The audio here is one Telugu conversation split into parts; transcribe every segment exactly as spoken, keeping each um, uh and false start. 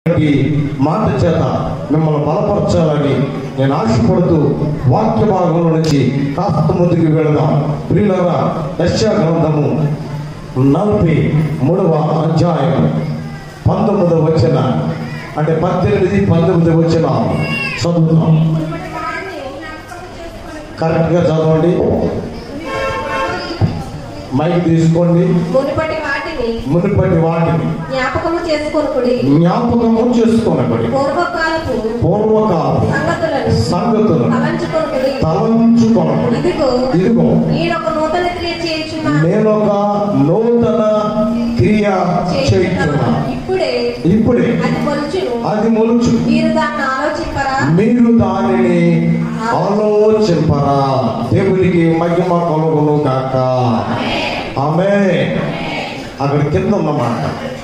మాట చేత మిమ్మల్ని బలపరచాలని నేను ఆశపడుతూ వాక్య భాగంలో నుంచి కాస్త ముందుకు వెళదాం. ప్రియులారా, యెషయా గ్రంథము నలభై మూడవ అధ్యాయం పంతొమ్మిదవ వచన అంటే పద్దెనిమిది పంతొమ్మిది వచన చదువుతాం. కరెక్ట్గా చదవండి, మైక్ తీసుకోండి. మునుపటి వాటిని మునుపటి వాటిని జ్ఞాపకము చేసుకొనుడి జ్ఞాపకము చేసుకొనుడి పూర్వకాలపు పూర్వకాలపు సంగతులను సంగతులను తలంచుకొనుడి తలంచుకొనుడి. ఇదిగో ఇదిగో నేనొక నూతన క్రియ చేయుచున్నాను నేనొక నూతన క్రియ చేయుచున్నాను. ఇప్పుడే ఇప్పుడే అది మొలుచును అది మొలుచు. మీరు దాన్ని ఆలోచింపరా మీరు దానిని ఆలోచింపరా. దేవునికి మహిమ కలుగును గాక. ఆమేన్. అక్కడ కింద ఉన్నమాట,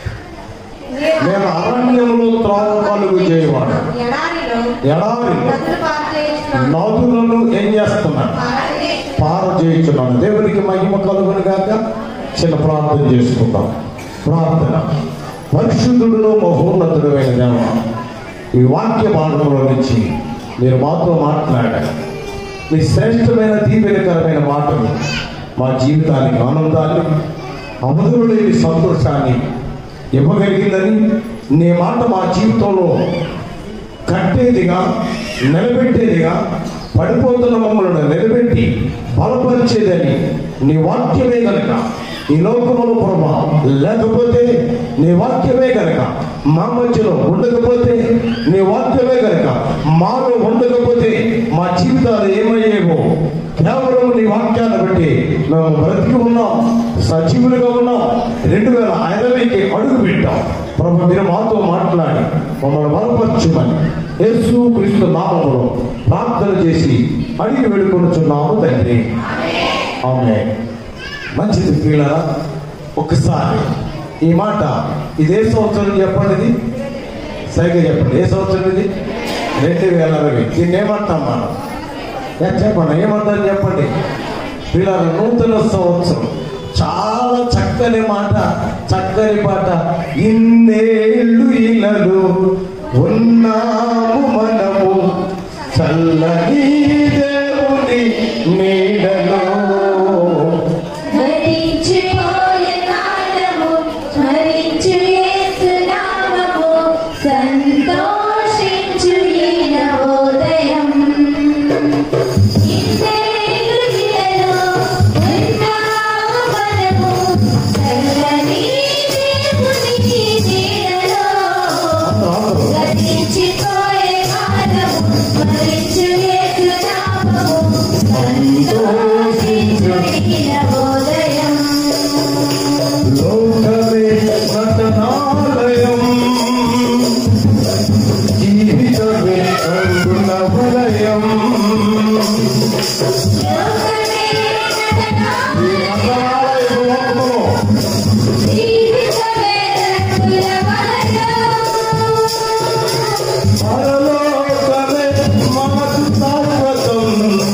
నేను అరణ్యంలో త్రోవ కలుగు చేయవాడు, ఎడారిలో ఎడారిలో నదులు పారచేయుచున్నాను, నదులను ఏం చేస్తున్నాను? పారచేయుచున్నాను. పార చేయించున్నాను. దేవునికి మహిమ కలుగును గాక. చిన్న ప్రార్థన చేసుకుందాం. ప్రార్థన. పరిశుద్ధుడును మహోన్నతుడు అయిన దేవ, ఈ వాక్య భాగంలో నుంచి మీరు మాతో మాట్లాడారు. మీ శ్రేష్టమైన దీవెనకరమైన మాటలు మా జీవితానికి ఆనందాన్ని, అవధులేని సంతోషాన్ని ఇవ్వగలిగిందని, నీ మాట మా జీవితంలో కట్టేదిగా, నిలబెట్టేదిగా, పడిపోతున్న మమ్మల్ని నిలబెట్టి బలపరిచేదని నీ వాక్యమే కనుక ఈ లోకములో ప్రభావం లేకపోతే, నీ వాక్యమే కనుక మా మధ్యలో ఉండకపోతే, నీ వాక్యమే కనుక మాలో ఉండకపోతే మా జీవితాలు ఏమయ్యేవో కేవలం నీ వాక్యాన్ని బట్టి మేము బ్రతికి ఉన్నాం, సజీవులుగా ఉన్నాం. రెండు వేల ఇరవైకి అడుగు పెట్టాం. ప్రభు, మీరు మాతో మాట్లాడి మమ్మల్ని బలపరచుమని యేసు క్రీస్తు నామములో ప్రార్థన చేసి అడిగి వేడుకొనుచున్నాము తండ్రి. ఆమేన్. మంచిది ప్రియులారా, ఒక్కసారి ఈ మాట ఇదే సంవత్సరం చెప్పండి, సరిగ్గా చెప్పండి. ఏ సంవత్సరం ఇది? రెండు వేల ఇరవై. దీన్ని ఏమంటాం మనం? చెప్పండి, ఏమంటారు చెప్పండి. ప్రియులారా, నూతన సంవత్సరం చాలా చక్కని మాట, చక్కని పాట. ఇన్నేళ్ళు ఇళ్ళలు ఉన్నాము మనము చల్లని దేవుని నీడలో. ధరించిపోయే కాలము, స్మరించు యేసు నామము, సంతోషించు ఈ నవోదయం. ఇన్నేళ్ళు ఇళ్ళలో ఉన్నాము మనము చల్లని దేవుని నీడలో. ధరించిపోయే కాలము, స్మరించు యేసు నామము, సంతోషించు ఈ నవోదయం. లోకమే రతనాలయం, జీవితమే అందుల వలయం. లోకమే రతనాలయం, ఈ రతనాలయం లోకములో జీవితమే రంగుల వలయం. పరలోకమే మాకు శాశ్వతం,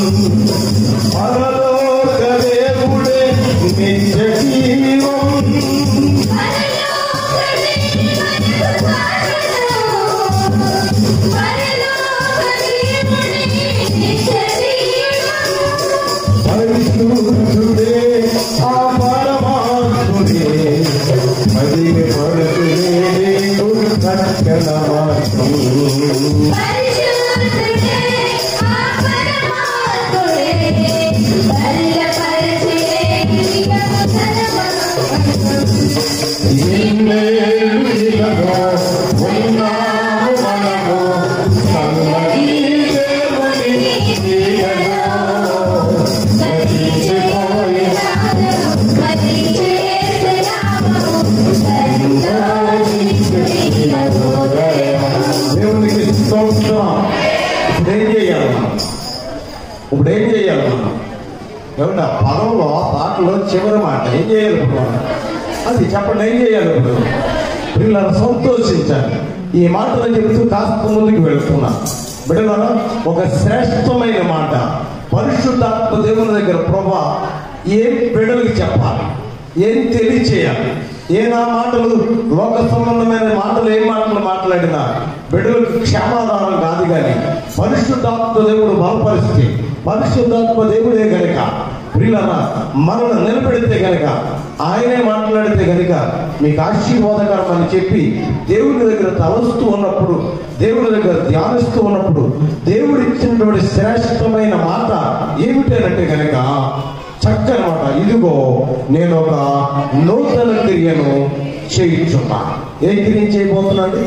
పరలోక దేవుడే నిత్య జీవం. పరలోకమే మనకు శాశ్వతం, పరలోక దేవుని నిత్య జీవం. పరిశుద్ధుడే ఆ పరమాత్ముడే, మదిని పడుతుడే చక్కన వాక్యం. పరిశుద్ధుడే ఆ పరమాత్ముడే, బలపరచుడే నిత్యము ధర్మము. ఇన్నేళ్ళు ఇళ్ళలో ఉన్నాము మనము చల్లని దేవుని నీడలో. ధరించిపోయే ధరించు యేసు నామము, సంతోషించు ఈ నవోదయం. దేవునికి స్తోత్రం. ఇప్పుడు ఏం చేయాలి మనం? ఇప్పుడు ఏం చేయాలి మనం? ఏమన్నా పదంలో పాటలో చివరి మాట ఏం చేయాలి ఇప్పుడు మనం? అది చెప్పండి, ఏం చేయాలి ఇప్పుడు? పిల్లలు సంతోషించాలి. ఈ మాటలు చెబుతూ కాస్త ముందుకు వెళ్తున్నా. బిడ్డలారా, ఒక శ్రేష్టమైన మాట పరిశుద్ధాత్మ దేవుని దగ్గర ప్రభా ఏం బిడ్డలకు చెప్పాలి, ఏం తెలియచేయాలి, ఏ నా మాటలు లోక సంబంధమైన మాటలు ఏ మాటలు మాట్లాడినా బిడ్డలకు క్షేమాధారం కాదు. కానీ పరిశుద్ధాత్మ దేవుడు బలపరిస్తే, పరిశుద్ధాత్మ దేవుడే గనక ప్రియులారా మనల్ని నిలబెడితే గనక, ఆయనే మాట్లాడితే గనక మీకు ఆశీర్వాదకరం అని చెప్పి దేవుని దగ్గర తలస్తూ ఉన్నప్పుడు, దేవుని దగ్గర ధ్యానిస్తూ ఉన్నప్పుడు దేవుడు ఇచ్చినటువంటి శ్రేష్టమైన మాట ఏమిటంటే గనక చక్కని మాట, ఇదిగో నేను ఒక నూతన క్రియను చేయించున్నా. ఏ క్రియ చేయబోతున్నాడు?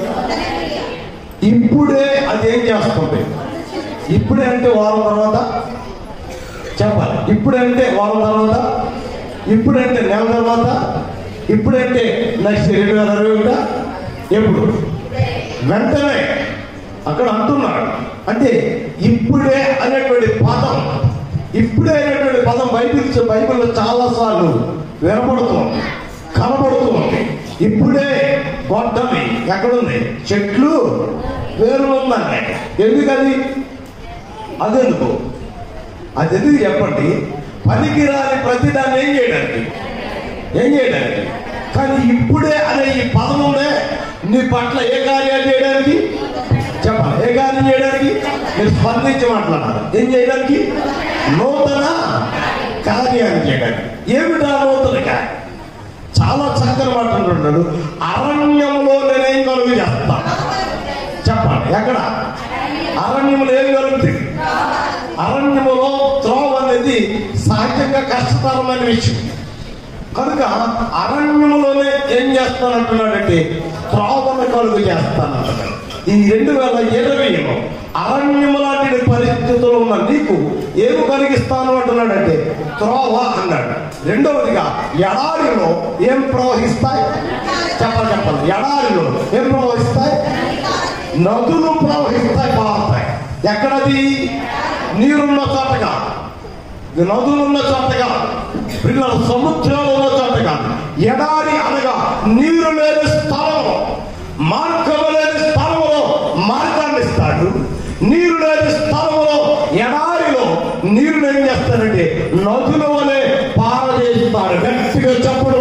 ఇప్పుడే అదేం చేస్తుంది? ఇప్పుడే అంటే వారం తర్వాత చెప్పాలి. ఇప్పుడంటే వారం తర్వాత, ఇప్పుడంటే నెల తర్వాత, ఇప్పుడంటే నెక్స్ట్ రెండు వేల అరవై ఒకట ఎప్పుడు? వెంటనే అక్కడ అంటున్నాడు. అంటే ఇప్పుడే అనేటువంటి పదం, ఇప్పుడే అనేటువంటి పదం బైబిల్ బైబిల్లో చాలాసార్లు వినపడుతుంది, కనబడుతుంది. ఇప్పుడే గొడ్డలి ఎక్కడుంది? చెట్లు వేరులు ఉందండి. ఎందుకది? అదెందుకు? అది ఎందుకు చెప్పండి? పనికిరాని ప్రతిదాన్ని ఏం చేయడానికి, ఏం చేయడానికి. కానీ ఇప్పుడే అనే ఈ పదం ఉండే నీ పట్ల ఏ కార్యాలు చేయడానికి చెప్పాలి. ఏ కార్యం చేయడానికి? మీరు స్పందించి మాట్లాడాలి. ఏం చేయడానికి? నూతన కార్యాన్ని చేయడానికి. ఏమిటా నూతన కార్యం? చాలా చక్కని మాట అంటున్నాడు. అరణ్యంలో నేనేం కలుగు చేస్తాను చెప్పండి. ఎక్కడ? అరణ్యములో ఏం కలుగుతుంది? అరణ్యములో త్రోవ అనేది సహజంగా కష్టతరమైన విషయం కనుక అరణ్యములోనే ఏం చేస్తానంటున్నాడంటే త్రోవను కలుగు చేస్తానంటున్నాడు. ఈ రెండు వేల ఇరవైలో అరణ్యము లాంటి పరిస్థితుల్లో ఉన్న నీకు ఏమి కలిగిస్తాను అంటున్నాడంటే త్రోవ అన్నాడు. రెండవదిగా ఎడారిలో ఏం ప్రవహిస్తాయి చెప్పాలి చెప్పాలి. ఎడారిలో ఏం ప్రవహిస్తాయి? నదులు ప్రవహిస్తాయి, పారుతాయి. ఎక్కడది? నీరున్న చోటగా, నదులున్న చోటగా, పిల్లల సముద్రాలు ఉన్న చోటగా. ఎడారి అనగా నీరు లేని స్థలంలో, మార్గము లేని స్థలంలో మార్గాన్ని ఇస్తాడు. నీరు లేని స్థలంలో, ఎడారిలో నీరు ఏం చేస్తాడంటే నదుల వలె పారజేస్తాడు. గట్టిగా చప్పుడు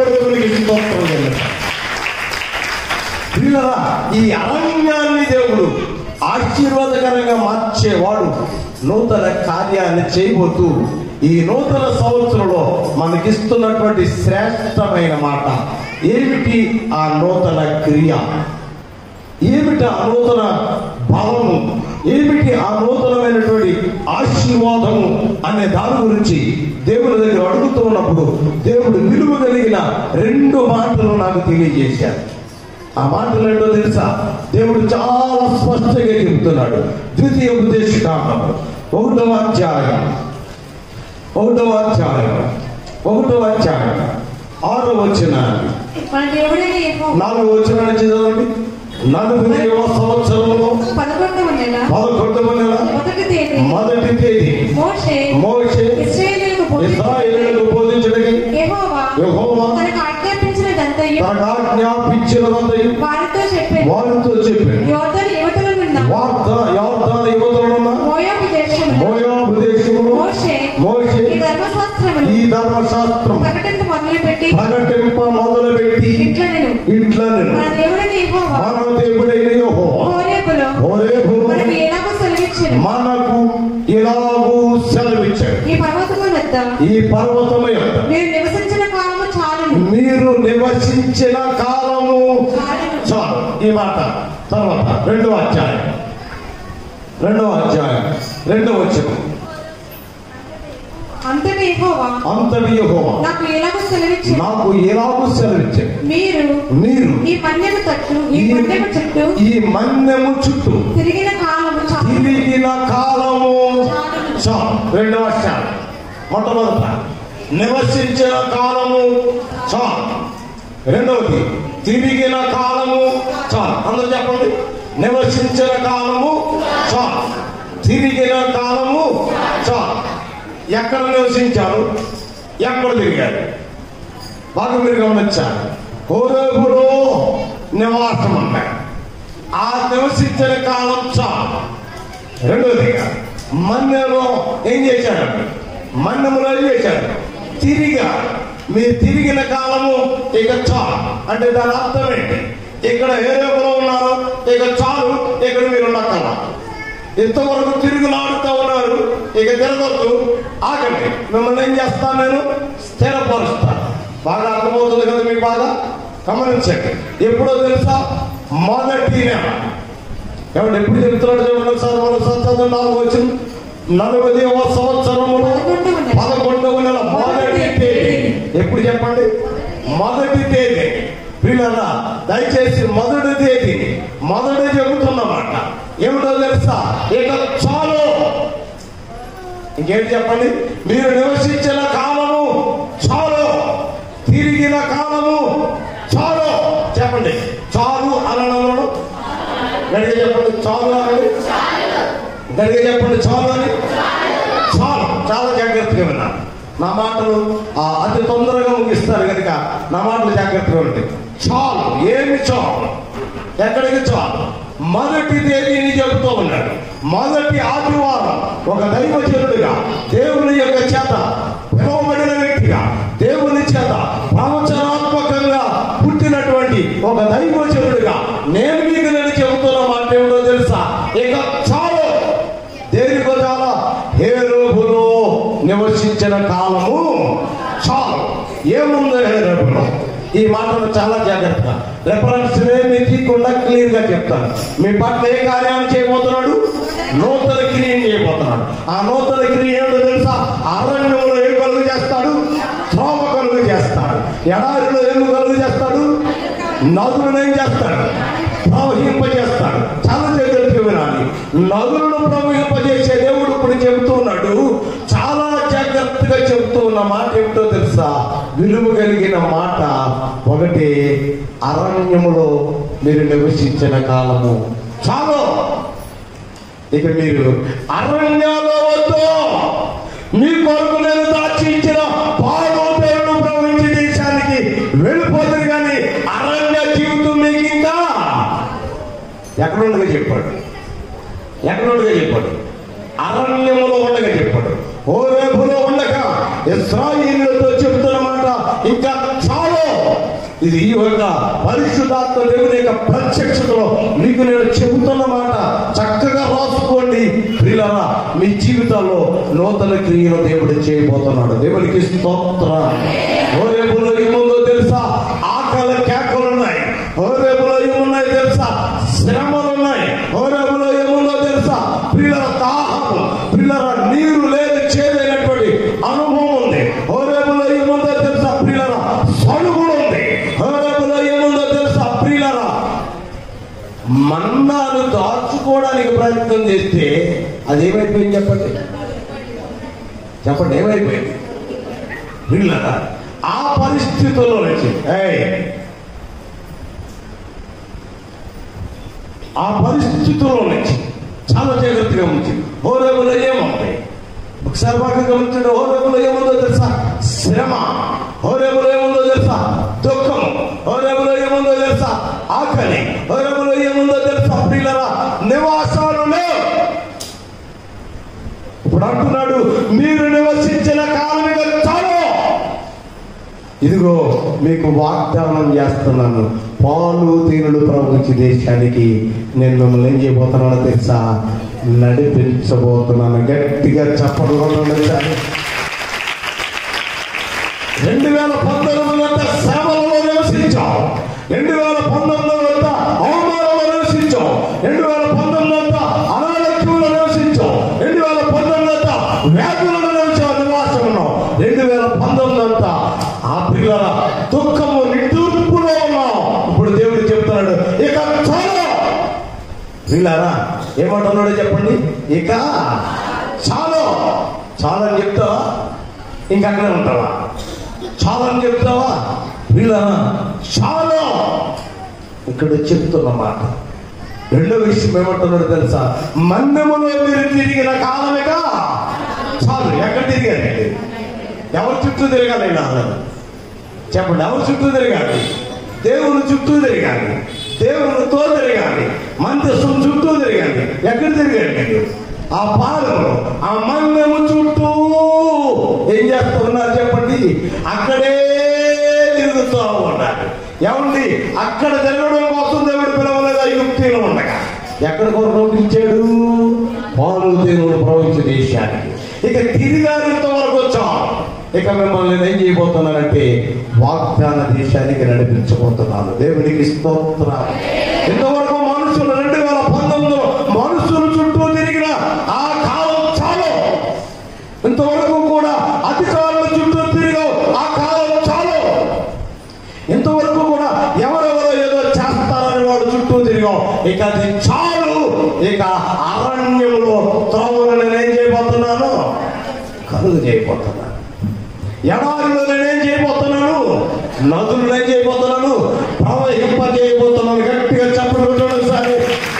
పిల్లరా, ఈ అరణ్యాన్ని దేవుడు ఆశీర్వాదకరంగా మార్చేవాడు. నూతన కార్యాన్ని చేయబోతూ ఈ నూతన సంవత్సరంలో మనకిస్తున్నటువంటి శ్రేష్టమైన మాట ఏమిటి? ఆ నూతన క్రియ ఏమిటి? ఆ నూతన బలము ఏమిటి? ఆ నూతనమైనటువంటి ఆశీర్వాదము అనే దాని గురించి దేవుని దగ్గర అడుగుతూ ఉన్నప్పుడు దేవుడు విలువ కలిగిన రెండు మాటలు నాకు తెలియజేశారు. ఆ మాటలు ఏంటో తెలుసా? దేవుడు చాలా స్పష్టంగా చెబుతున్నాడు. ద్వితీయ ఉపదేశకాండము ఒకటవ అధ్యాయం ఒకటవ అధ్యాయం ఒకటవ అధ్యాయం ఆరో వచనాన్ని నాలుగో వచనాన్ని చదవండి. నలుగురివ సంవత్సరంలో పదకొండవ నెల పదకొండవ నెల మొదటి తేదీ మొదటి తేదీ మోషే మోషే ఇశ్రాయేలులకు బోధించడానికి యెహోవా యెహోవా తనకు ఆజ్ఞాపించినదంతయు తనకు ఆజ్ఞాపించినదంతయు వారితో చెప్పాడు. వారితో చెప్పాడు. యోర్దాను యువతలనున్న వార్త యోర్దాను యువతలనున్న మోయాబు దేశములో మోయాబు దేశములో మోషే మోషే ఈ ధర్మశాస్త్రమును ఈ ధర్మశాస్త్రం ప్రకటింప మొదలుపెట్టి ప్రకటింప మొదలుపెట్టి ఇట్లా నేను ఇట్లా నేను మన దేవుడైన యెహోవా మన దేవుడైన యెహోవా హోరేబులో హోరేబులో మనకు ఎలాగో సెలవిచ్చాడు. మనకు ఎలాగూ సెలవిచ్చాడు. ఈ పర్వతము వద్ద ఈ పర్వతము యొక్క మీరు నివసించిన కాలము చాలును. మీరు నివసించిన కాలము చాలు. ఈ మాట తర్వాత రెండవ అధ్యాయం రెండవ అధ్యాయం రెండవ వచనం. అంతటి యెహోవా అంతటి యెహోవా నాకు ఎలాగో సెలవిచ్చాడు. నాకు ఎలాగూ సెలవిచ్చాడు. మీరు మీరు ఈ మన్యము తట్టు ఈ ఈ- మన్యము చుట్టూ ఈ మన్యము చుట్టూ తిరిగిన కాలము చాలు. తిరిగిన కాలము చాలు. రెండవ అధ్యాయం మొట్టమొదట నివసించిన కాలము చాలు. రెండవది తిరిగిన కాలము చాలు. అందరూ చెప్పండి. నివసించిన కాలము చాలు, తిరిగిన కాలము చాలు. ఎక్కడ నివసించారు? ఎక్కడ తిరిగారు? బాగా మీరు గమనించారు. హోరేబులో నివాసం అన్నాడు. ఆ నివసించిన కాలం చాలు. రెండోదిగా మన్యలో ఏం చేశాడు? మన్యములో ఏం చేశాడు? తిరిగా మీరు తిరిగిన కాలము ఇక చాలు. అంటే దాని అర్థం ఏంటి? ఇక్కడ ఏ రేపులో ఉన్నారు, ఇక చాలు, ఇక్కడ మీరు ఉండక్కల. ఇంతవరకు తిరుగులాడుతూ ఉన్నారు, ఇక తిరగొద్దు, ఆగండి. మిమ్మల్ని ఏం చేస్తాను? నేను స్థిరపరుస్తాను. బాగా అర్థమవుతుంది కదా మీకు? బాగా గమనించండి. ఎప్పుడో తెలుసా? మొదటి నెల. ఏమంటే ఎప్పుడు చెప్తున్నాడు చూడండి సార్. మరోసారి చదువు. నాలుగు వచ్చింది. నలభైవ సంవత్సరములు పదకొండవ నెల మొదటి తేదీ. ఎప్పుడు చెప్పండి? మొదటి తేదీ. పిల్లల దయచేసి మొదటి తేదీ మొదటి చెబుతున్నమాట. ఏమిటో తెలుసా? ఇక చాలు. ఇంకేంటి చెప్పండి? మీరు నివసించిన కాలము చాలు, తిరిగిన కాలము చాలు. చెప్పండి, చాలు అనడం. గడిగా చెప్పండి, చాలు అనండి. గడిగా చెప్పండి, చాలు అని. చాలు. చాలా జాగ్రత్తగా విన్నాను. నా మాటలు అతి తొందరగా ముగిస్తారు కనుక నా మాటలు జాగ్రత్తగా ఉంటాయి. చాలు. ఏమి చాలు? ఎక్కడికి చాలు? మొదటి తేదీని చెబుతూ ఉన్నాడు. మొదటి ఆదివారం ఒక దైవజనుడిగా, దేవుని యొక్క చేత పిలువబడిన వ్యక్తిగా, దేవుని చేత ప్రవచనాత్మకంగా పుట్టినటువంటి ఒక దైవజనుడిగా నేను మీకు నేను చెబుతున్న మాట ఏమిటో తెలుసా? ఇక చాలు. దేనికో చాలా? హేరోబులో నివసించిన కాలము చాలు. ఏముందో హేరోబులో? ఈ మాటలు చాలా జాగ్రత్తగా రెఫరెన్స్ ఏమి తీయకుండా క్లియర్ గా చెప్తాను. మీ పట్ల ఏ కార్యాలు చేయబోతున్నాడు? నూతన క్రియను చేయబోతున్నాడు. ఆ నూతన క్రియ ఏమిటో తెలుసా? అరణ్యంలో ఏం కలుగు చేస్తాడు? త్రోవ కలుగు చేస్తాడు. ఎడారిలో ఏం కలుగు చేస్తాడు? నదులను ఏం చేస్తాడు? ప్రవహింపజేస్తాడు. చాలా జాగ్రత్తగా వినాలి. నదులను ప్రవహింపజేసే దేవుడు ఇప్పుడు చెబుతూ ఉన్నాడు. చాలా జాగ్రత్తగా చెబుతూ ఉన్న మాట ఏమిటో తెలుసా? విలువ కలిగిన మాట. ఒకటి, అరణ్యములో మీరు నివసించిన కాలము చాలు. ఇక మీరు అరణ్యాల్లో వద్దు. మీ కొరకు నేను దాచించిన పాలు పేరును ప్రవహించే దేశానికి వెళ్ళిపోతుంది. కానీ అరణ్య జీవితం మీకు ఇంకా ఎక్కడుండగా చెప్పాడు. ఎక్కడుండగా చెప్పాడు? అరణ్యములో ఉండగా చెప్పాడు. హోరేబులో ఉండగా ఇశ్రాయేలుతో చెబుతున్నమాట ఇంకా చాలు. ఇది ఈ యొక్క పరిశుద్ధాత్మ దేవుని యొక్క ప్రత్యక్షతలో మీకు నేను చెబుతున్నమాట. చక్కగా రాసుకోండి ప్రియులారా. మీ జీవితాల్లో నూతన క్రియలు దేవుడు చేయబోతున్నాడు. దేవునికి స్తోత్రం. హోరేబులో ఏముందో తెలుసా? ఆకలి కేకలు ఉన్నాయి. హోరేబులో ఏమున్నాయి తెలుసా? శ్రమలు ఉన్నాయి. హోరేబులో ఏముందో తెలుసా? ప్రియుల దాహము, ప్రియుల నీరు లేదు, చేదైనటువంటి అనుభవం ఉంది. హోరేబులో ఏముందో తెలుసా? ప్రియుల సడుగులు ఉంది. హోరేబులో ఏముందో తెలుసా? ప్రియుల మన్నాను దాచుకోవడానికి ప్రయత్నం చేస్తే అది ఏమైపోయింది చెప్పండి? చెప్పండి, ఏమైపోయింది? ప్రియుల ఆ పరిస్థితుల్లో నుంచి ఆ పరిస్థితుల్లో నుంచి చాలా జాగ్రత్తగా ఉంది. హోరేబులో ఏముంటాయి? ఒకసారి బాగా గమనించండి. హోరేబులో ఏముందో తెలుసా? శ్రమ. హోరేబులో ఏముందో తెలుసా? దుఃఖం. హోరేబులో ఏముందో తెలుసా? ఆకలి. హోరేబులో ఏముందో తెలుసా? ప్రియులారా నివాసాలు లేవు. ఇప్పుడు అంటున్నాడు, మీరు నివసించిన కాలమిగా చాలు. ఇదిగో మీకు వాగ్దానం చేస్తున్నాను. పాలు తేనెలు ప్రవహించే దేశానికి నేను మిమ్మల్ని ఏం చేయబోతున్నానో తెలుసా? నడిపించబోతున్నాను. గట్టిగా చెప్పడంలో రెండు వేల పంతొమ్మిది వద్ద శ్రమలలో నివసించాం. రెండు వేల పంతొమ్మిది వద్ద అవమానంలో నివసించాం. రెండు వేల పంతొమ్మిది వద్ద అనారోగ్యంలో నివసించాం. రెండు వేల పంతొమ్మిది వద్ద వ్యాధులను నివసించాం నివాసం ఉన్నాం. రెండు వేల పంతొమ్మిది అంతా ఆ పిల్లల దుఃఖము నిట్టూర్పులో ఉన్నాం. ఇప్పుడు దేవుడు చెప్తున్నాడు, ఇక చాలు. వీళ్ళారా ఏమంటున్నాడో చెప్పండి? ఇక చాలు. చాలని చెప్తావా? ఇంకక్కడే ఉంటావా? చాలని చెప్తావా? వీళ్ళారా చాలు. ఇక్కడ చెప్తున్న మాట. రెండో విషయం ఏమంటున్నాడు తెలుసా? మందములో మీరు తిరిగిన కాలమేగా చాలు. ఎక్కడ తిరిగారు? ఎవరి చుట్టూ తిరగాలి? చెప్పండి, ఎవరి చుట్టూ తిరగాలి? దేవుని చుట్టూ తిరగాలి. దేవునితో తిరగాలి. మందసం చుట్టూ తిరగాలి. ఎక్కడ తిరగాలి? ఆ పాలెంలో ఆ మందము చుట్టూ ఏం చేస్తున్నారు చెప్పండి? అక్కడే ఎక్కడ కొరకు పిలిచాడు? పాలు తేనెలు ప్రవహించే దేశానికి. ఇక తిరిగారింత వరకు వచ్చాం. ఇక మిమ్మల్ని నేను ఏం చేయబోతున్నానంటే వాగ్దాన దేశానికి నడిపించబోతున్నాను. దేవునికి స్తోత్రం. ఇంతవరకు మనుషులు రెండు వేల పంతొమ్మిదిలో మనుషులు చుట్టూ తిరిగిన ఆ కాలం చాలు. ఇంతవరకు కూడా అధికారుల చుట్టూ తిరిగావు, ఆ కాలం చాలు. ఇంతవరకు కూడా ఎవరెవరో ఏదో చేస్తారని వాడు చుట్టూ తిరిగావు, ఇక అది చాలు. ఇక అరణ్యంలో త్రోవలు నేనేం చేయబోతున్నాను? కలుగు చేయబోతున్నాను. ఎడారిలో నేనేం చేయబోతున్నాను? నదులు నేను చేయబోతున్నాను, ప్రవహింప చేయబోతున్నాను. గట్టిగా చెప్పడం చూడండి.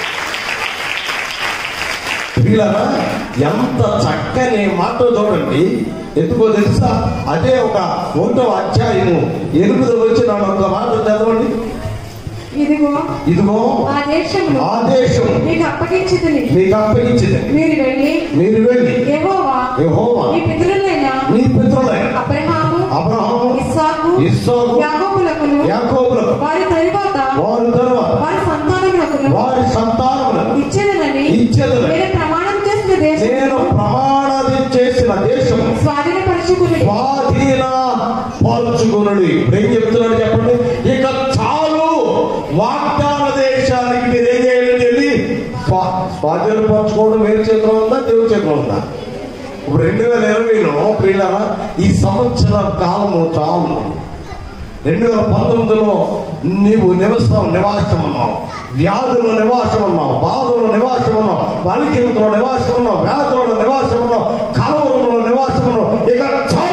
పిల్లరా, ఎంత చక్కని మాట చూడండి. ఎందుకో తెలుసా? అదే ఒక ఒకటో అధ్యాయము ఎనిమిది వచ్చి నా ఒక మాట చదవండి. ఇదిగో ఇదిగో ఆ దేశమును ఆ దేశం మీకు అప్పగించితిని మీకు అప్పగించింది. మీరు వెళ్ళి మీరు వెళ్ళి యెహోవా యెహోవా మీ పితరులైన మీ పితరులైన అబ్రహాము అబ్రహాము ఇస్సాకు ఇస్సాకు యాకోబులకును యాకోబులకు వారి తరువాత వారి తరువాత వారి సంతానములకును వారి సంతానములకు ఇచ్చేదనని ఇచ్చేదనని నేను ప్రమాణం చేసిన దేశం నేను ప్రమాణం చేసిన దేశం స్వాధీనపరచుకుని స్వాధీన పరుచుకునుడి. ఇప్పుడు ఏం చెప్తున్నాడు చెప్పండి? ఇక చాలు. వాగ్దాన దేశానికి మీరు ఏం చేయాలని వెళ్ళి స్వాధీన పరచుకోవడం వేరు చేతిలో ఉందా, దేవుడి చేతిలో ఉందా? ఇప్పుడు రెండు వేల ఇరవైలో పిల్లల ఈ సంవత్సర కాలము చాలు. రెండు వేల పంతొమ్మిదిలో నీవు నివసం నివాసం ఉన్నావు, వ్యాధుల నివాసం ఉన్నావు, బాధల నివాసం ఉన్నావు, బలికింతలో నివాసం ఉన్నావు, వ్యాధుల నివాసం ఉన్నావు, కలవరంలో నివాసం ఉన్నావు. ఇక చాలు.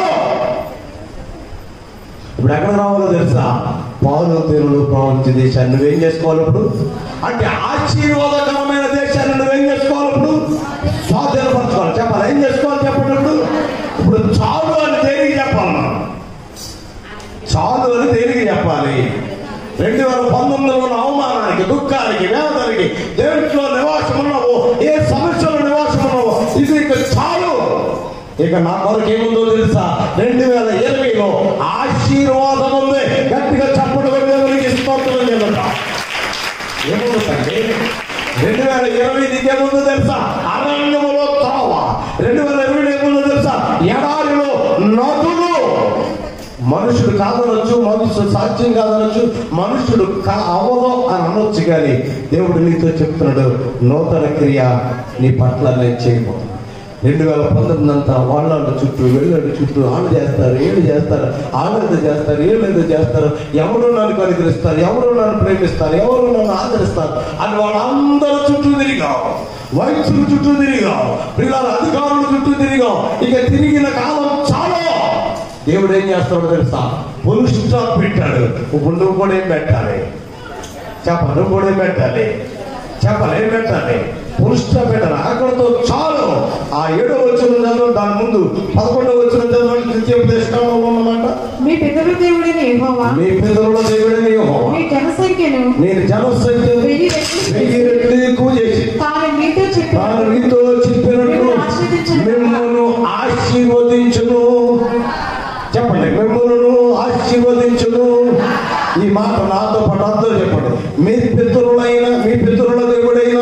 ఇప్పుడు ఎక్కడ రావాలో తెలుసా? పాలు తేనెలు ప్రవహించే దేశాన్ని నువ్వేం చేసుకోవాలి? ఇప్పుడు అంటే ఆశీర్వాదకరమైన దేశాన్ని నువ్వేం చేసుకోవాలి? ఇప్పుడు స్వాధీనపరచుకోవాలి. చెప్పాలి. ఏం చేసుకోవాలి చెప్పండి? ఇప్పుడు ఇప్పుడు చాలు అని దేనికి చెప్పాలి? మనం చాలు అని దేనికి చెప్పాలి? రెండు వేల పంతొమ్మిదిలో ఉన్న అవమానానికి, దుఃఖానికి, వేదనకి దేంట్లో నివాసం ఉన్నావో, ఏ సమస్యలో నివాసం ఉన్నావో, ఇది ఇక చాలు. ఇక నా కొరకు ఏముందో తెలుసా? రెండు వేల ఇరవైలో ఆశీర్వాదం ఉంది. గట్టిగా చప్పట్లు కొట్టి దేవునికి స్తోత్రం చేద్దాం. ఏముందండి? రెండు వేల ఇరవై నీకేముందో తెలుసా? అరణ్యములో త్రోవ. రెండు వేల ఇరవై ఏముందో తెలుసా? ఎడారిలో నదులు. మనుషుడు కాదనొచ్చు, మనుషుడు సాధ్యం కాదనొచ్చు, మనుషుడు కా అవదో అని అనొచ్చు, కానీ దేవుడు నీతో చెప్తున్నాడు, నూతన క్రియ నీ పట్ల నేను చేయబోతున్నాను. రెండు వేల పంతొమ్మిది అంతా వాళ్ళ చుట్టూ వెళ్ళాడు చుట్టూ ఆళ్ళు చేస్తారు, ఏళ్ళు చేస్తారు, ఆళ్ళేదో చేస్తారు, ఏళ్ళేదో చేస్తారు, ఎవరు నన్ను కనుకరిస్తారు, ఎవరు నన్ను ప్రేమిస్తారు, ఎవరు నన్ను ఆదరిస్తారు అని వాళ్ళందరూ చుట్టూ తిరిగాం. వైద్యుల చుట్టూ తిరిగాం, పిల్లల అధికారుల చుట్టూ తిరిగాం. ఇక తిరిగిన కాలం చాలా. దేవుడు ఏం చేస్తాడో తెలుసా? ఫుల్ స్టాప్ పెట్టాడు. ఇప్పుడు నువ్వు కూడా ఏం పెట్టాలి? చెప్ప నువ్వు కూడా ఏం పెట్టాలి? చెప్పాలి. ఏం పెట్టాలి? ఫుల్ స్టాప్ పెట్టాలి. అక్కడతో చాలు. ఆ ఏడో వచ్చిన చదువు, దాని ముందు పదకొండవ వచ్చిన చదువు ద్వితీయోపదేశకాండంలో ఉన్నమాట. మీ పితరుల దేవుడైన యెహోవా మీ పితరుల దేవుడైన యెహోవా మీ జనసంఖ్యను నేను జనసంఖ్యను వెయ్యి రెట్లు వెయ్యి రెట్లు ఎక్కువ చేసి తాను మీతో చెప్పిన తాను మీతో చెప్పినట్టు మిమ్మల్ని ఆశీర్వదించును. చెప్పండి. మిమ్మల్ని ఆశీర్వదించును. ఈ మాట నాతో పాటు అందరూ చెప్పండి. మీ పితరులైన మీ పితరుల దేవుడైన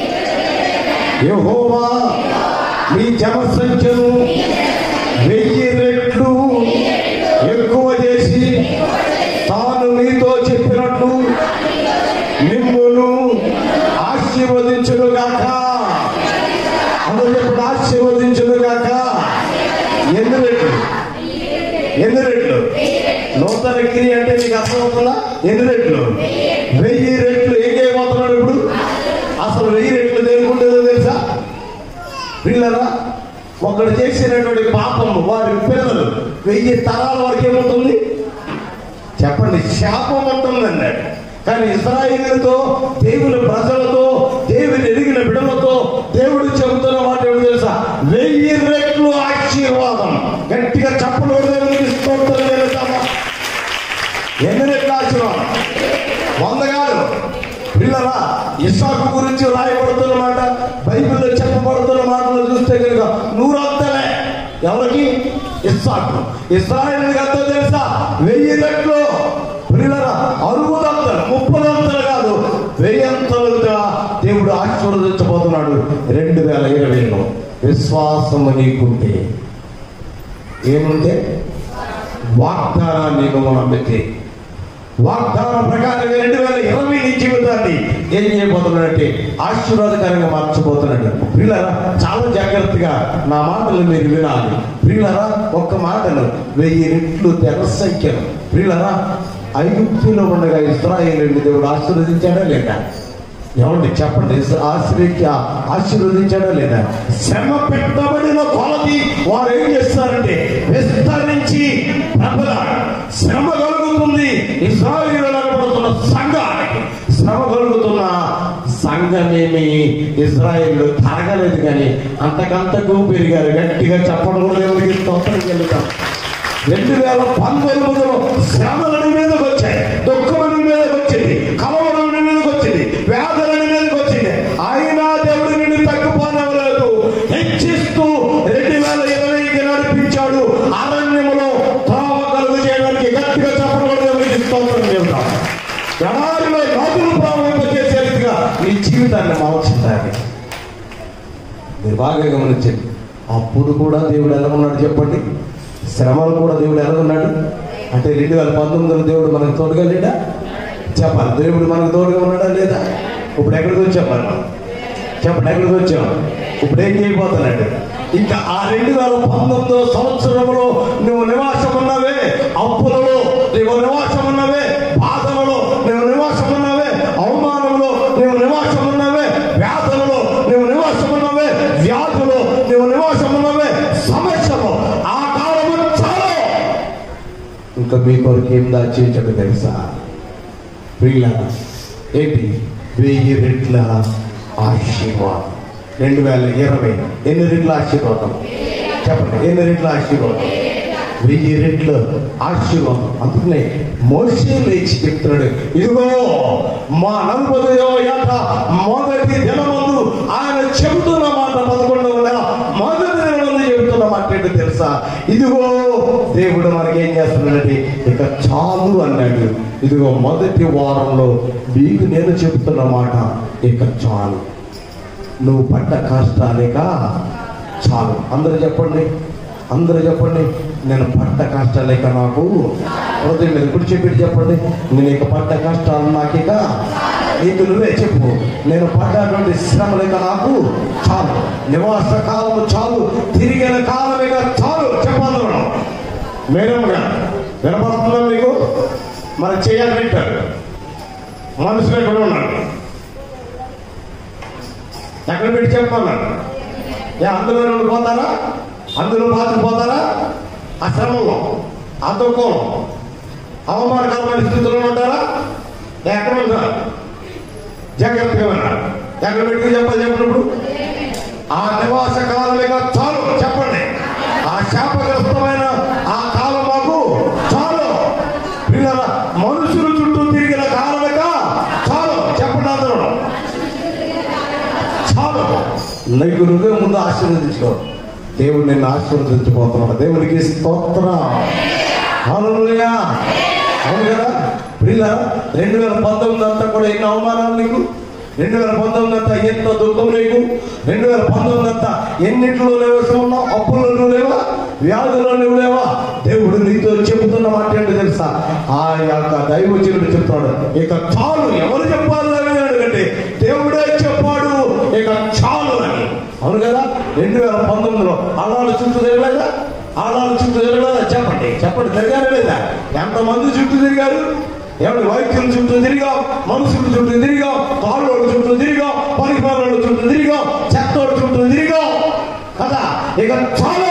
యెహోవా మీ జనసంఖ్యను వెయ్యి రెట్లు ఎక్కువ చేసి తాను మీతో చెప్పినట్టు మిమ్మును ఆశీర్వదించును గాక. అందరూ చెప్పండి. ఆశీర్వదించును గాక. ఎన్ని రెట్లు? ఎన్ని రెట్లు? నూతన క్రియ అంటే నీకు అర్థమవుతుందా? ఎన్ని రెట్లు? వెయ్యి రెట్లు. ఏం చేయబోతున్నాడు ఇప్పుడు? అసలు వెయ్యి రెట్లు దేనికుంటుందో తెలుసా? పిల్లరా, ఒకడు చేసినటువంటి పాపము వారి పిల్లలు వెయ్యి తరాల వరకు ఏముంటుంది చెప్పండి? శాపం ఉంటుంది అన్నాడు. కానీ ఇశ్రాయేలుతో, దేవుని ప్రజలతో, దేవుని ఎరిగిన బిడ్డలతో దేవుడు చెబుతున్న మాట ఏమిటి తెలుసా? వెయ్యి రెట్లు ఆశీర్వాదం. గట్టిగా చప్పలు దేవునికి స్తోత్రం చేస్తామా? ఎన్ని రెట్ల ఆశీర్వాదం? వంద కాదు పిల్లరా. ఇస్సాకు గురించి రాయబడుతున్న మాట, బైబిల్లో చెప్పబడుతున్న మాటలు చూస్తే కనుక నూరంతలే. ఎవరికి? ఇస్సాకు. ఇశ్రాయేలుకి అంతా తెలుసా? వెయ్యి రెట్లు. పిల్లరా, అరుగుదంతలు, ముప్పదంతలు కాదు, వెయ్యంతలుగా దేవుడు ఆశీర్వదించబోతున్నాడు. రెండు వేల ఇరవైలో విశ్వాసము నీకుంటే, ఏముంటే వాగ్దానాన్ని నువ్వు నమ్మితే, వాగ్దానం ప్రకారంగా రెండు వేల ఇరవై నీ జీవితాన్ని ఏం చేయబోతున్నాడంటే ఆశీర్వాదకరంగా మార్చబోతున్నాడు. ప్రియులారా, చాలా జాగ్రత్తగా నా మాటలు మీరు వినాలి. ప్రియులారా, ఒక్క మాటలు వెయ్యి రెట్లు తెర సంఖ్యలు. ప్రియులారా, ఐగుప్తులో ఉండగా ఇశ్రాయేలుని దేవుడు ఆశీర్వదించాడా లేదా? ఏమండి చెప్పండి, ఆశ్రయించ ఆశీర్వదించాడా లేదా? శ్రమ పెట్టబడిన కొలది వారు ఏం చేస్తారంటే విస్తరించి ప్రబల శ్రమ కలుగుతుంది. ఇశ్రాయేలు కనబడుతున్న సంఘానికి శ్రమ కలుగుతున్న సంఘమేమి ఇశ్రాయేలు తరగలేదు, కానీ అంతకంతకు పెరిగారు. గట్టిగా చెప్పడం దేవుడికి స్తోత్రం చెల్లుతాం. రెండు వేల పంతొమ్మిదిలో శ్రమలని మీదకి వచ్చాయి, దుఃఖముల మీదకి వచ్చింది, కలవరం మీదకి వచ్చింది, వ్యాధుల మీదకి వచ్చింది. అయినా దేవుడు నిన్ను తగ్గిపోనవలేదు, హెచ్చిస్తూ రెండు వేల ఇరవైకి నడిపించాడు. అరణ్యములో త్రోవ కలుగు చేయడానికి గట్టిగా చెప్పడం దేవుడికి స్తోత్రం చెబుతాం. ఎడారిలో నదులు ప్రవహింపజేసే రీతిగా నీ జీవితాన్ని మార్చుతారు. మీరు బాగా గమనించండి. అప్పుడు కూడా దేవుడు ఎలా ఉన్నాడు చెప్పండి? శ్రమలు కూడా దేవుడు ఎలా ఉన్నాడు అంటే రెండు వేల పంతొమ్మిదిలో దేవుడు మనకు తోడుగా లేడా? చెప్పాలి. దేవుడు మనకు తోడుగా ఉన్నాడా లేదా? ఇప్పుడు ఎక్కడికి వచ్చాం మనం? చెప్పండి, ఎక్కడికి వచ్చాం? ఇప్పుడు ఏం చేయబోతున్నాడు? ఇంకా ఆ రెండు వేల పంతొమ్మిదో సంవత్సరంలో నువ్వు నివాసం ఉన్నవే, అప్పులలో నువ్వు నివాసం ఉన్నవే, బాధలలో నువ్వు నివాసం ఉన్నవే, అవమానంలో నువ్వు నివాసం ఉన్నవే, వ్యాధులలో నువ్వు నివాసం ఉన్నవే, వ్యాధులో నువ్వు నివాసం ఉన్నవే, సమస్యలో ఆ కాలము చాలు. ఇంకా మీ కొరకు ఏం దాచేయటం తెలుసా? ప్రియులారా, ఏంటి? వెయ్యి రెట్ల ఆశీర్వాదం. రెండు వేల ఇరవై ఎన్ని రెట్ల ఆశీర్వాదం? చెప్పండి, ఎన్ని రెట్ల ఆశీర్వాదం? వెయ్యి రెట్లు ఆశీర్వాదం. అందుకనే మోషే లేచి చెప్తున్నాడు, ఇదిగో మా నలభైవ ఏట మొదటి దినమందు ఆయన చెబుతున్న మాట పదకొండవ నెల మొదటి దినమందు చెబుతున్న మాట ఏంటో తెలుసా? ఇదిగో దేవుడు మనకి ఏం చేస్తున్నాడంటే ఇక చాలు అన్నాడు. ఇదిగో మొదటి వారంలో మీకు నేను చెబుతున్న మాట ఇక చాలు. నువ్వు పడ్డ కష్టాలేక చాలు. అందరూ చెప్పండి, అందరూ చెప్పండి, నేను పడ్డ కష్టాలేక నాకు హృదయం మీద ఇప్పుడు చెప్పి చెప్పండి, నేను ఇక పడ్డ కష్టాలు నాకిక నీకు నువ్వే చెప్పు. నేను పడ్డటువంటి శ్రమ లేక నాకు చాలు, నివాస కాలము చాలు, తిరిగిన కాలమేక చాలు. చెప్పాలి మనం మేడంగా వినపడుతుందా మీకు? మరి చేయాలి వింటారు. మనుషులు ఎక్కడ ఉన్నాడు? ఎక్కడ పెట్టి చెప్పమన్నాడు? ఏ అందులో ఉండిపోతారా? అందులో బాధపోతారా? ఆ శ్రమంలో, ఆ దుఃఖంలో, అవమానకరమైన స్థితిలో ఉంటారా? ఎక్కడ ఉంటారు? జాగ్రత్తగా ఉన్నారు. ఎక్కడ పెట్టి చెప్పాలి చెప్పినప్పుడు ఆ నివాస కాలమేక చాలు. చెప్పండి, ఆ శాపగ్రస్తమైన ఆ కాలం మాకు చాలు. పిల్లల మనుషులు చుట్టూ తిరిగిన కాలమేక చాలు. చెప్పండి అందరూ చాలు. నీకు నువ్వే ముందు ఆశీర్వదించుకో. దేవుడు నిన్ను ఆశీర్వదించబోతున్నాడు. దేవునికి స్తోత్రం. హల్లెలూయా. అవును కదా ప్రియులారా, రెండు వేల పంతొమ్మిది అంతా కూడా ఎన్ని అవమానాలు నీకు, రెండు వేల పంతొమ్మిది అంతా ఎంతో దుఃఖం నీకు, రెండు వేల పంతొమ్మిది అంతా ఎన్నింటిలో లేవసం ఉన్నావు? అప్పుల్లో నువ్వు లేవా? వ్యాధుల్లో నువ్వు లేవా? దేవుడు నీతో చెబుతున్న మాట ఏంటో తెలుసా? ఆ యొక్క దైవజనుడు చెప్తాడు ఇక చాలు. ఎవరు చెప్పాలి అంటే దేవుడే చెప్పాడు ఇక చాలు అని. అవును కదా? రెండు వేల పంతొమ్మిదిలో ఆడాలు చుట్టూ తిరగలేదా? ఆడాలు చుట్టూ తిరగలేదా? చెప్పండి, చెప్పండి, తిరగారు లేదా? ఎంతమంది చుట్టూ తిరిగారు? ఎవరి వైద్యుల చుట్టూ తిరిగాం, మనుషుల చుట్టూ తిరిగాం, తాళ్ళోళ్ళ చుట్టూ తిరిగాం, పరిపాలన చుట్టూ తిరిగాం, చెత్తోళ్ళ చుట్టూ తిరిగాం కదా. ఇక చాలు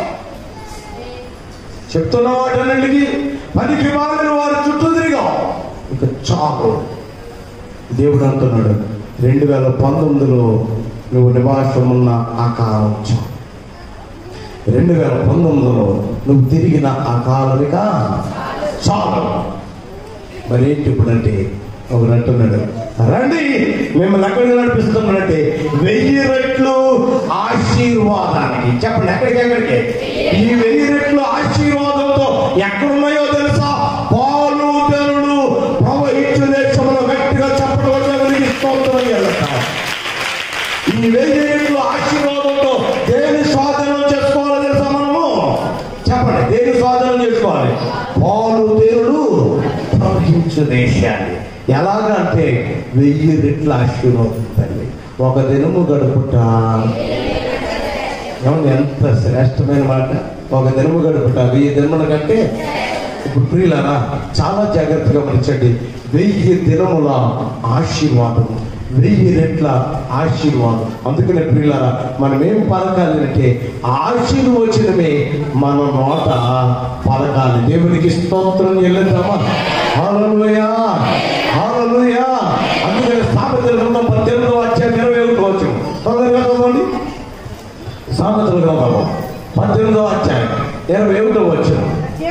చెప్తున్న వాటన్నిటికీ పనికి మారిన వారి చుట్టూ తిరిగాం. ఇక చాలు. దేవుడు అంటున్నాడు రెండు వేల పంతొమ్మిదిలో నువ్వు నివాసం ఉన్న ఆ కాలం చాలు. రెండు వేల పంతొమ్మిదిలో నువ్వు తిరిగిన ఆ కాలమిక చాలు. మరి ఏంటి ఇప్పుడంటే ఒకరు అంటున్నాడు, రండి మిమ్మల్ని ఎక్కడికి నడిపిస్తున్నాడంటే వెయ్యి రెట్లు ఆశీర్వాదానికి. చెప్పండి, ఎక్కడికి? ఎక్కడికి? ఈ వెయ్యి రెట్లు ఆశీర్వాదంతో ఎక్కడున్నాయో తెలుసా? పాలు తెరుడు ప్రవహించు దేశంలో. గట్టిగా చెప్పడం స్తోత్రం. ఈ వెయ్యి రెట్లు ఆశీర్వాదంతో దేని స్వాధీనం చేసుకోవాలి తెలుసా మనము? చెప్పండి, దేని స్వాధీనం చేసుకోవాలి? పాలు తేరులు ప్రవహించు దేశాన్ని. ఎలాగంటే వెయ్యి రెట్ల ఆశీర్వాదం తల్లి. ఒక దినము గడుపుట, ఏమన్నా ఎంత శ్రేష్టమైన మాట. ఒక దినము గడుపుట వెయ్యి దినముల కంటే. ఇప్పుడు ప్రియులారా చాలా జాగ్రత్తగా గమనించండి. వెయ్యి దినముల ఆశీర్వాదం, వెయ్యి రెట్ల ఆశీర్వాదం. అందుకనే ప్రియులారా మనం ఏం పలకాలి అంటే ఆశీర్వచనమే మన నోట పలకాలి. దేవునికి స్తోత్రం చెల్లిద్దామా? హల్లెలూయా, హల్లెలూయా. అందుకని సామెతల గ్రంథం పద్దెనిమిదవ అధ్యాయం ఇరవై ఒకటో వచనం తొందరగా చదవండి. సామెతల గ్రంథం పద్దెనిమిదవ అధ్యాయం ఇరవై ఒకటో వచనం.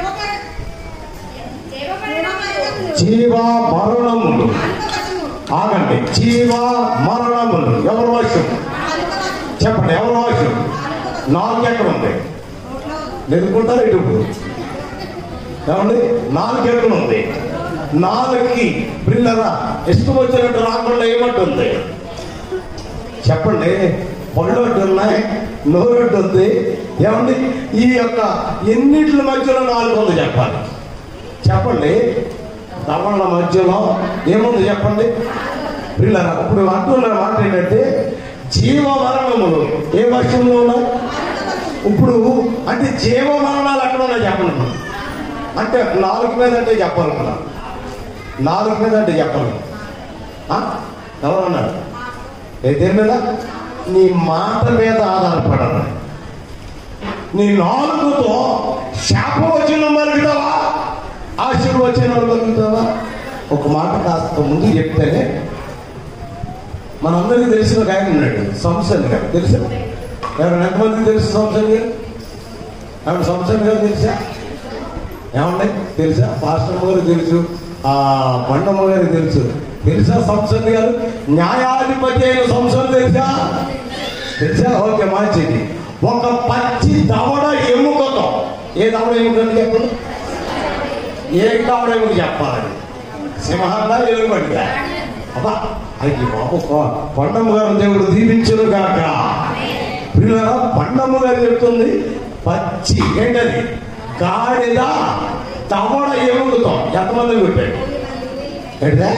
జీవ మరణములు, ఆగండి, జీవ మరణములు ఎవరు వశం? చెప్పండి, ఎవరు వశం? నాలుగు ఎక్కడ ఉంది? నెరుకుంటారు ఇటు. ఏమండి, నాలుగు ఎక్కడ ఉంది? నాలుగుకి పిల్లరా ఇష్టం వచ్చినట్టు రాకుండా ఏమంటుంది? చెప్పండి. పళ్ళొట్టు ఉన్నాయి, నోరొట్టు ఉంది. ఏమండి, ఈ యొక్క ఎన్నింటి మధ్యలో నాలుగు ఉంది చెప్పాలి. చెప్పండి, దవళ్ళ మధ్యలో ఏముంది చెప్పండి పిల్లరా? ఇప్పుడు అంటున్న మాట ఏంటంటే జీవ మరణములు ఏ వర్షంలో ఉన్నాయి? ఇప్పుడు అంటే జీవ మరణాలు ఎక్కడ ఉన్నాయి చెప్పండి. అంటే నాలుగు మీద అంటే చెప్పాలనుకున్నా, నాలుగు మీద అంటే చెప్పాలి. ఎవరన్నారు? ఏ దేని మీద? నీ మాట మీద ఆధారపడాలి. నీ నాలుగుతో శాపవచనం పలుకుతావా, ఆశీర్వచనాలు పలుకుతావా? ఒక మాట కాస్త ముందు చెప్తేనే మనందరికీ తెలిసిన ఒక ఆయన ఉన్నాడు, సంసన్ గారు. తెలుసా? ఎవరైనా ఎంతమందికి తెలుసు సంసన్ గారు? ఏమన్నా సంసన్ గారు తెలుసా? ఏమండి తెలుసా? పాస్టర్ గారు తెలుసు, ఆ బండమ్మ గారికి తెలుసు. తెలుసా సంసన్ గారు? న్యాయాధిపతి అయిన సంసన్ తెలుసా? తెలుసా? ఓకే, మంచిది. ఒక పచ్చి దవడ ఎముకతో, ఏ దవడ ఎముక చెప్పండి, ఏ దవడ ఎముక చెప్పాలని? సింహంగా ఎలుగుబడిగా? అబ్బా, అది బాబు పండమ్మ గారు దేవుడు దీవించును కాక. పిల్లల పండమ్మ గారు చెప్తుంది పచ్చి ఏంటది? గాడిద దవడ ఎముకతో. ఎంతమంది పెట్టాడు? ఏంటిదే?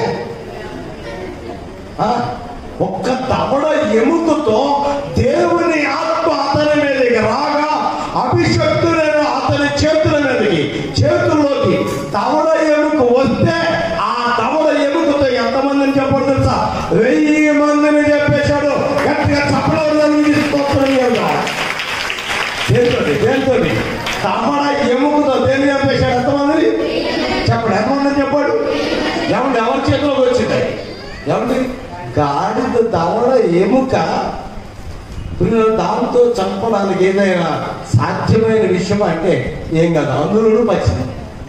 ఒక్క దవడ ఎముకతో దేవుని ఆత్మ అతని మీదకి రాగా అభిషక్తులను అతని చేతుల మీదకి చేతుల్లోకి దవడ ఎముక వస్తే ఆ దవడ ఎముకతో ఎంతమందిని చెప్పడం తెలుసా? వెయ్యి మందిని చెప్పేశాడు. గట్టిగా చెప్పడం దేంతో దేంతో దవడ ఎముకతో దేన్ని చెప్పేశాడు? ఎంతమందిని చెప్పడు? ఎంతమందిని చెప్పాడు? ఏమంటే ఎవరి చేతిలోకి వచ్చింది? ఏమండి, గాడిద దవడ ఎముక. దాంతో చంపడానికి ఏదైనా సాధ్యమైన విషయం అంటే ఏం కాదు, అందులో పచ్చింది.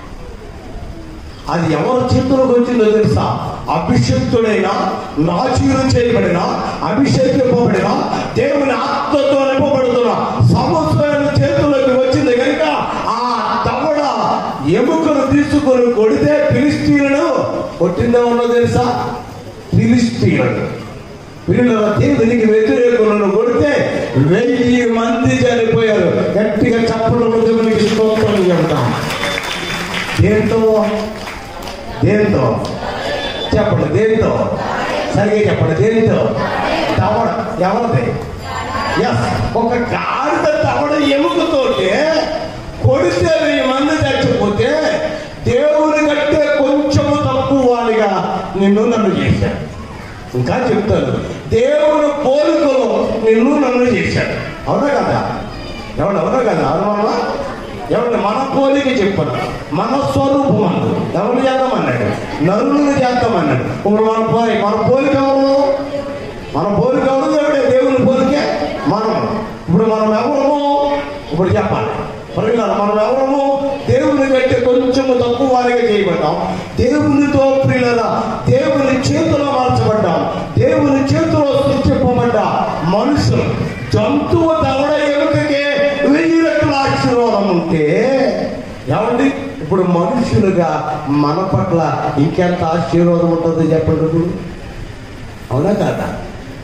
అది ఎవరి చేతులకు వచ్చిందో తెలుసా? అభిషక్తుడైన, నాచీరు చేయబడిన, అభిషేకింపబడిన, దేవుని ఆత్మతో నింపబడుతున్న సమస్యల చేతులకు వచ్చింది కనుక ఆ దవడ ఎముకను తీసుకొని కొడితే ఫిలిష్తీయులను కొట్టిందే ఉన్నదో తెలుసా? ఫిలిష్తీయులను వీళ్ళ దేవునికి వ్యతిరేకులను కొడితే వెయ్యి మంది చనిపోయారు. గట్టిగా చప్పట్లు దేవునికి స్తోత్రం చెప్తాం. దేంతో? దేంతో చెప్పండి, దేంతో? సరిగ్గా చెప్పండి, దేంతో? దవడ ఎవరిది? ఎస్, ఒక గాడిద దవడ ఎముకతోటే కొడితే వెయ్యి మంది చచ్చిపోతే దేవుని కంటే కొంచెము తక్కువ వాడిగా నిన్ను నన్ను చేశాడు. ఇంకా చెప్తాను, దేవుడు పోలికలో నిన్ను నన్ను చేశాడు. అవునా కదా? ఎవడు? అవునా కదా? అవునా? ఎవరు? మన పోలిక చెప్పను, మన స్వరూపం అందు ఎవరు చేద్దామన్నాడు? నరులను చేద్దామన్నాడు. ఇప్పుడు మన పోలి మన పోలిక ఎవరు? మన పోలిక ఎవరు? దేవుడే. దేవుని పోలికే మనం. ఇప్పుడు మనం ఎవరము? ఇప్పుడు చెప్పాలి. మనం ఎవరము? దేవుని కంటే కొంచెము తక్కువ వారిగా చేయబడ్డాం. దేవునితో ప్రియులరా దేవుని చేతిలో మార్చబడ్డాం. దేవుని చేతిలో సృష్టింపబడ్డ మనుషులు. జంతువు దవడ ఎముకకే వెయ్యి రెట్ల ఆశీర్వాదం ఉంటే ఏమండి, ఇప్పుడు మనుషులుగా మన పట్ల ఇంకెంత ఆశీర్వాదం ఉంటుంది చెప్పండి. అవునా కాదా?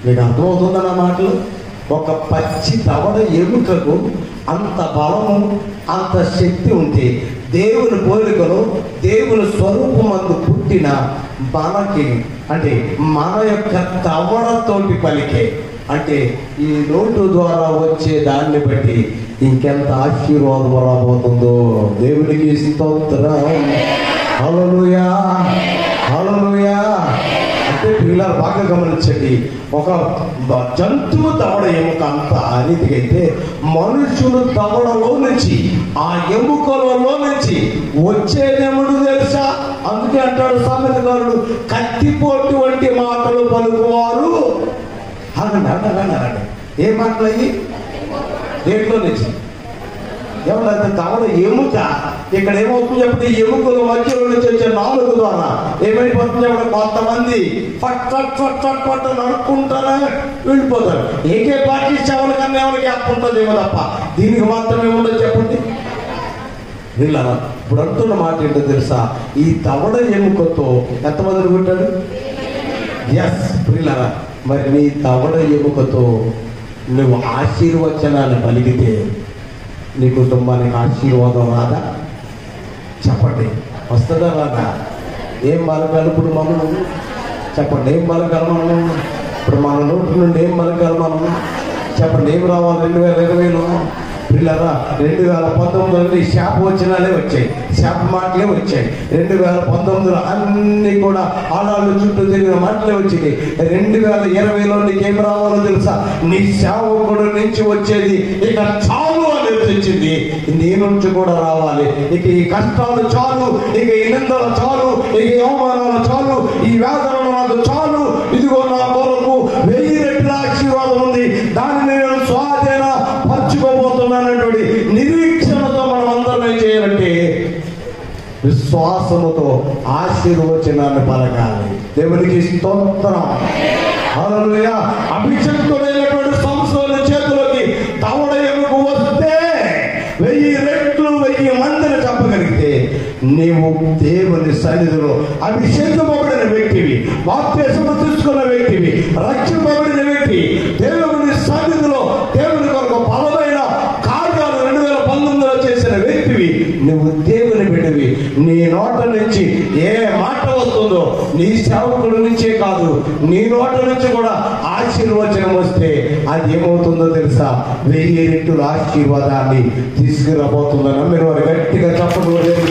మీకు అర్థమవుతుందన్న మాటలు? ఒక పచ్చి దవడ ఎముకకు అంత బలము, అంత శక్తి ఉంటే దేవుని పోలికను, దేవుని స్వరూపమందు పుట్టిన మనకి, అంటే మన యొక్క దవడతోటి పలికే, అంటే ఈ నోటు ద్వారా వచ్చే దాన్ని బట్టి ఇంకెంత ఆశీర్వాదం రాబోతుందో. దేవునికి స్తోత్రం. హల్లెలూయా, హల్లెలూయా. అంటే పిల్లలు బాగా గమనించండి, ఒక జంతువు దవడ ఎముక అంత అనితికైతే మనుషులు దవడలో నుంచి, ఆ ఎముకలలో నుంచి వచ్చేదేముడు తెలుసా? అందుకే అంటాడు సామెతగారుడు, కత్తిపోటు వంటి మాటలు పలుకువారు. అనండి అనండి అనండి ఏ మాటలు అయ్యి? దేంట్లో నుంచి? ఎవరైతే దవడ ఎముక, ఇక్కడ ఏమవుతుంది చెప్పండి, ఎముకలు మధ్యలో నుంచి వచ్చే నాలుగు ద్వారా ఏమైపోతుంది చెప్పండి, కొంతమంది ఫట్ ఫట్ ఫట్ ఫట్ ఫట్ నడుపుకుంటారా వెళ్ళిపోతారు. ఏకే పార్టీ చెవుల కన్నా ఎవరికి అప్పుంటుందేమో తప్ప దీనికి మాత్రమే ఉండదు చెప్పండి. వీళ్ళ ఇప్పుడు అంటున్న మాట ఏంటో తెలుసా? ఈ దవడ ఎముకతో ఎంతమందిని కొట్టాడు? ఎస్ పిల్లరా, మరి నీ దవడ ఎముకతో నువ్వు ఆశీర్వచనాన్ని పలికితే నీ కుటుంబానికి ఆశీర్వాదం రాదా? చెప్పండి, వస్తుందా రాదా? ఏం బలగాలి ఇప్పుడు మనము? చెప్పండి, ఏం బలగాలి మనము? ఇప్పుడు మన నోటి నుండి ఏం బలగాలి మనము? చెప్పండి, ఏం రావాలి? రెండు వేల ఇరవైలో పిల్లరా, రెండు వేల పంతొమ్మిదిలో శాప వచనాలే వచ్చాయి, శాప మాటలే వచ్చాయి. రెండు వేల పంతొమ్మిదిలో అన్ని కూడా ఆడాళ్ళు చుట్టూ తిరిగిన మాటలే వచ్చాయి. రెండు వేల ఇరవైలో నీకేం రావాలో తెలుసా? నీ సేవకుడు నుంచి వచ్చేది ఇక చాలు అని వచ్చింది. నీ నుంచి కూడా రావాలి. ఇక ఈ కష్టాలు చాలు, ఇక ఈ నిందలు చాలు, ఇక ఈ అవమానాలు చాలు, ఈ వేదనలు నాకు చాలు. ఇదిగో నా కొరకు వెయ్యి రెట్ల ఆశీర్వాదం ఉంది, దానిని నేను స్వాధీన పరచుకోబోతున్నానటువంటి నిరీక్షణతో మనం అందరం ఏం చేయాలంటే విశ్వాసముతో ఆశీర్వచనాన్ని పలకాలి. దేవునికి స్తోత్రం. హల్లెలూయా. అభిషక్తుడైనటువంటి సంస్థల చేతులకి దవడ ఎముక వస్తే వెయ్యి రెట్లు వెయ్యి మందిని చెప్పగలిగితే నీవు దేవుని సన్నిధిలో అభిషేకమబడిన వ్యక్తివి, బాప్తిస్మము తీసుకున్న వ్యక్తివి, రక్షింపబడిన వ్యక్తి, దేవుని సన్నిధిలో దేవుని కొరకు బలమైన కార్యాలు రెండు వేల పంతొమ్మిదిలో చేసిన వ్యక్తివి, నువ్వు దేవుని బిడ్డవి. నీ నోట నుంచి ఏ మాట వస్తుందో నీ సేవకుల నుంచే కాదు, నీ నోట నుంచి కూడా ఆశీర్వచనం వస్తే అది ఏమవుతుందో తెలుసా? వెయ్యి రెట్టుల ఆశీర్వాదాన్ని తీసుకురాబోతుందని మీరు వారు గట్టిగా చెప్పకూడదు.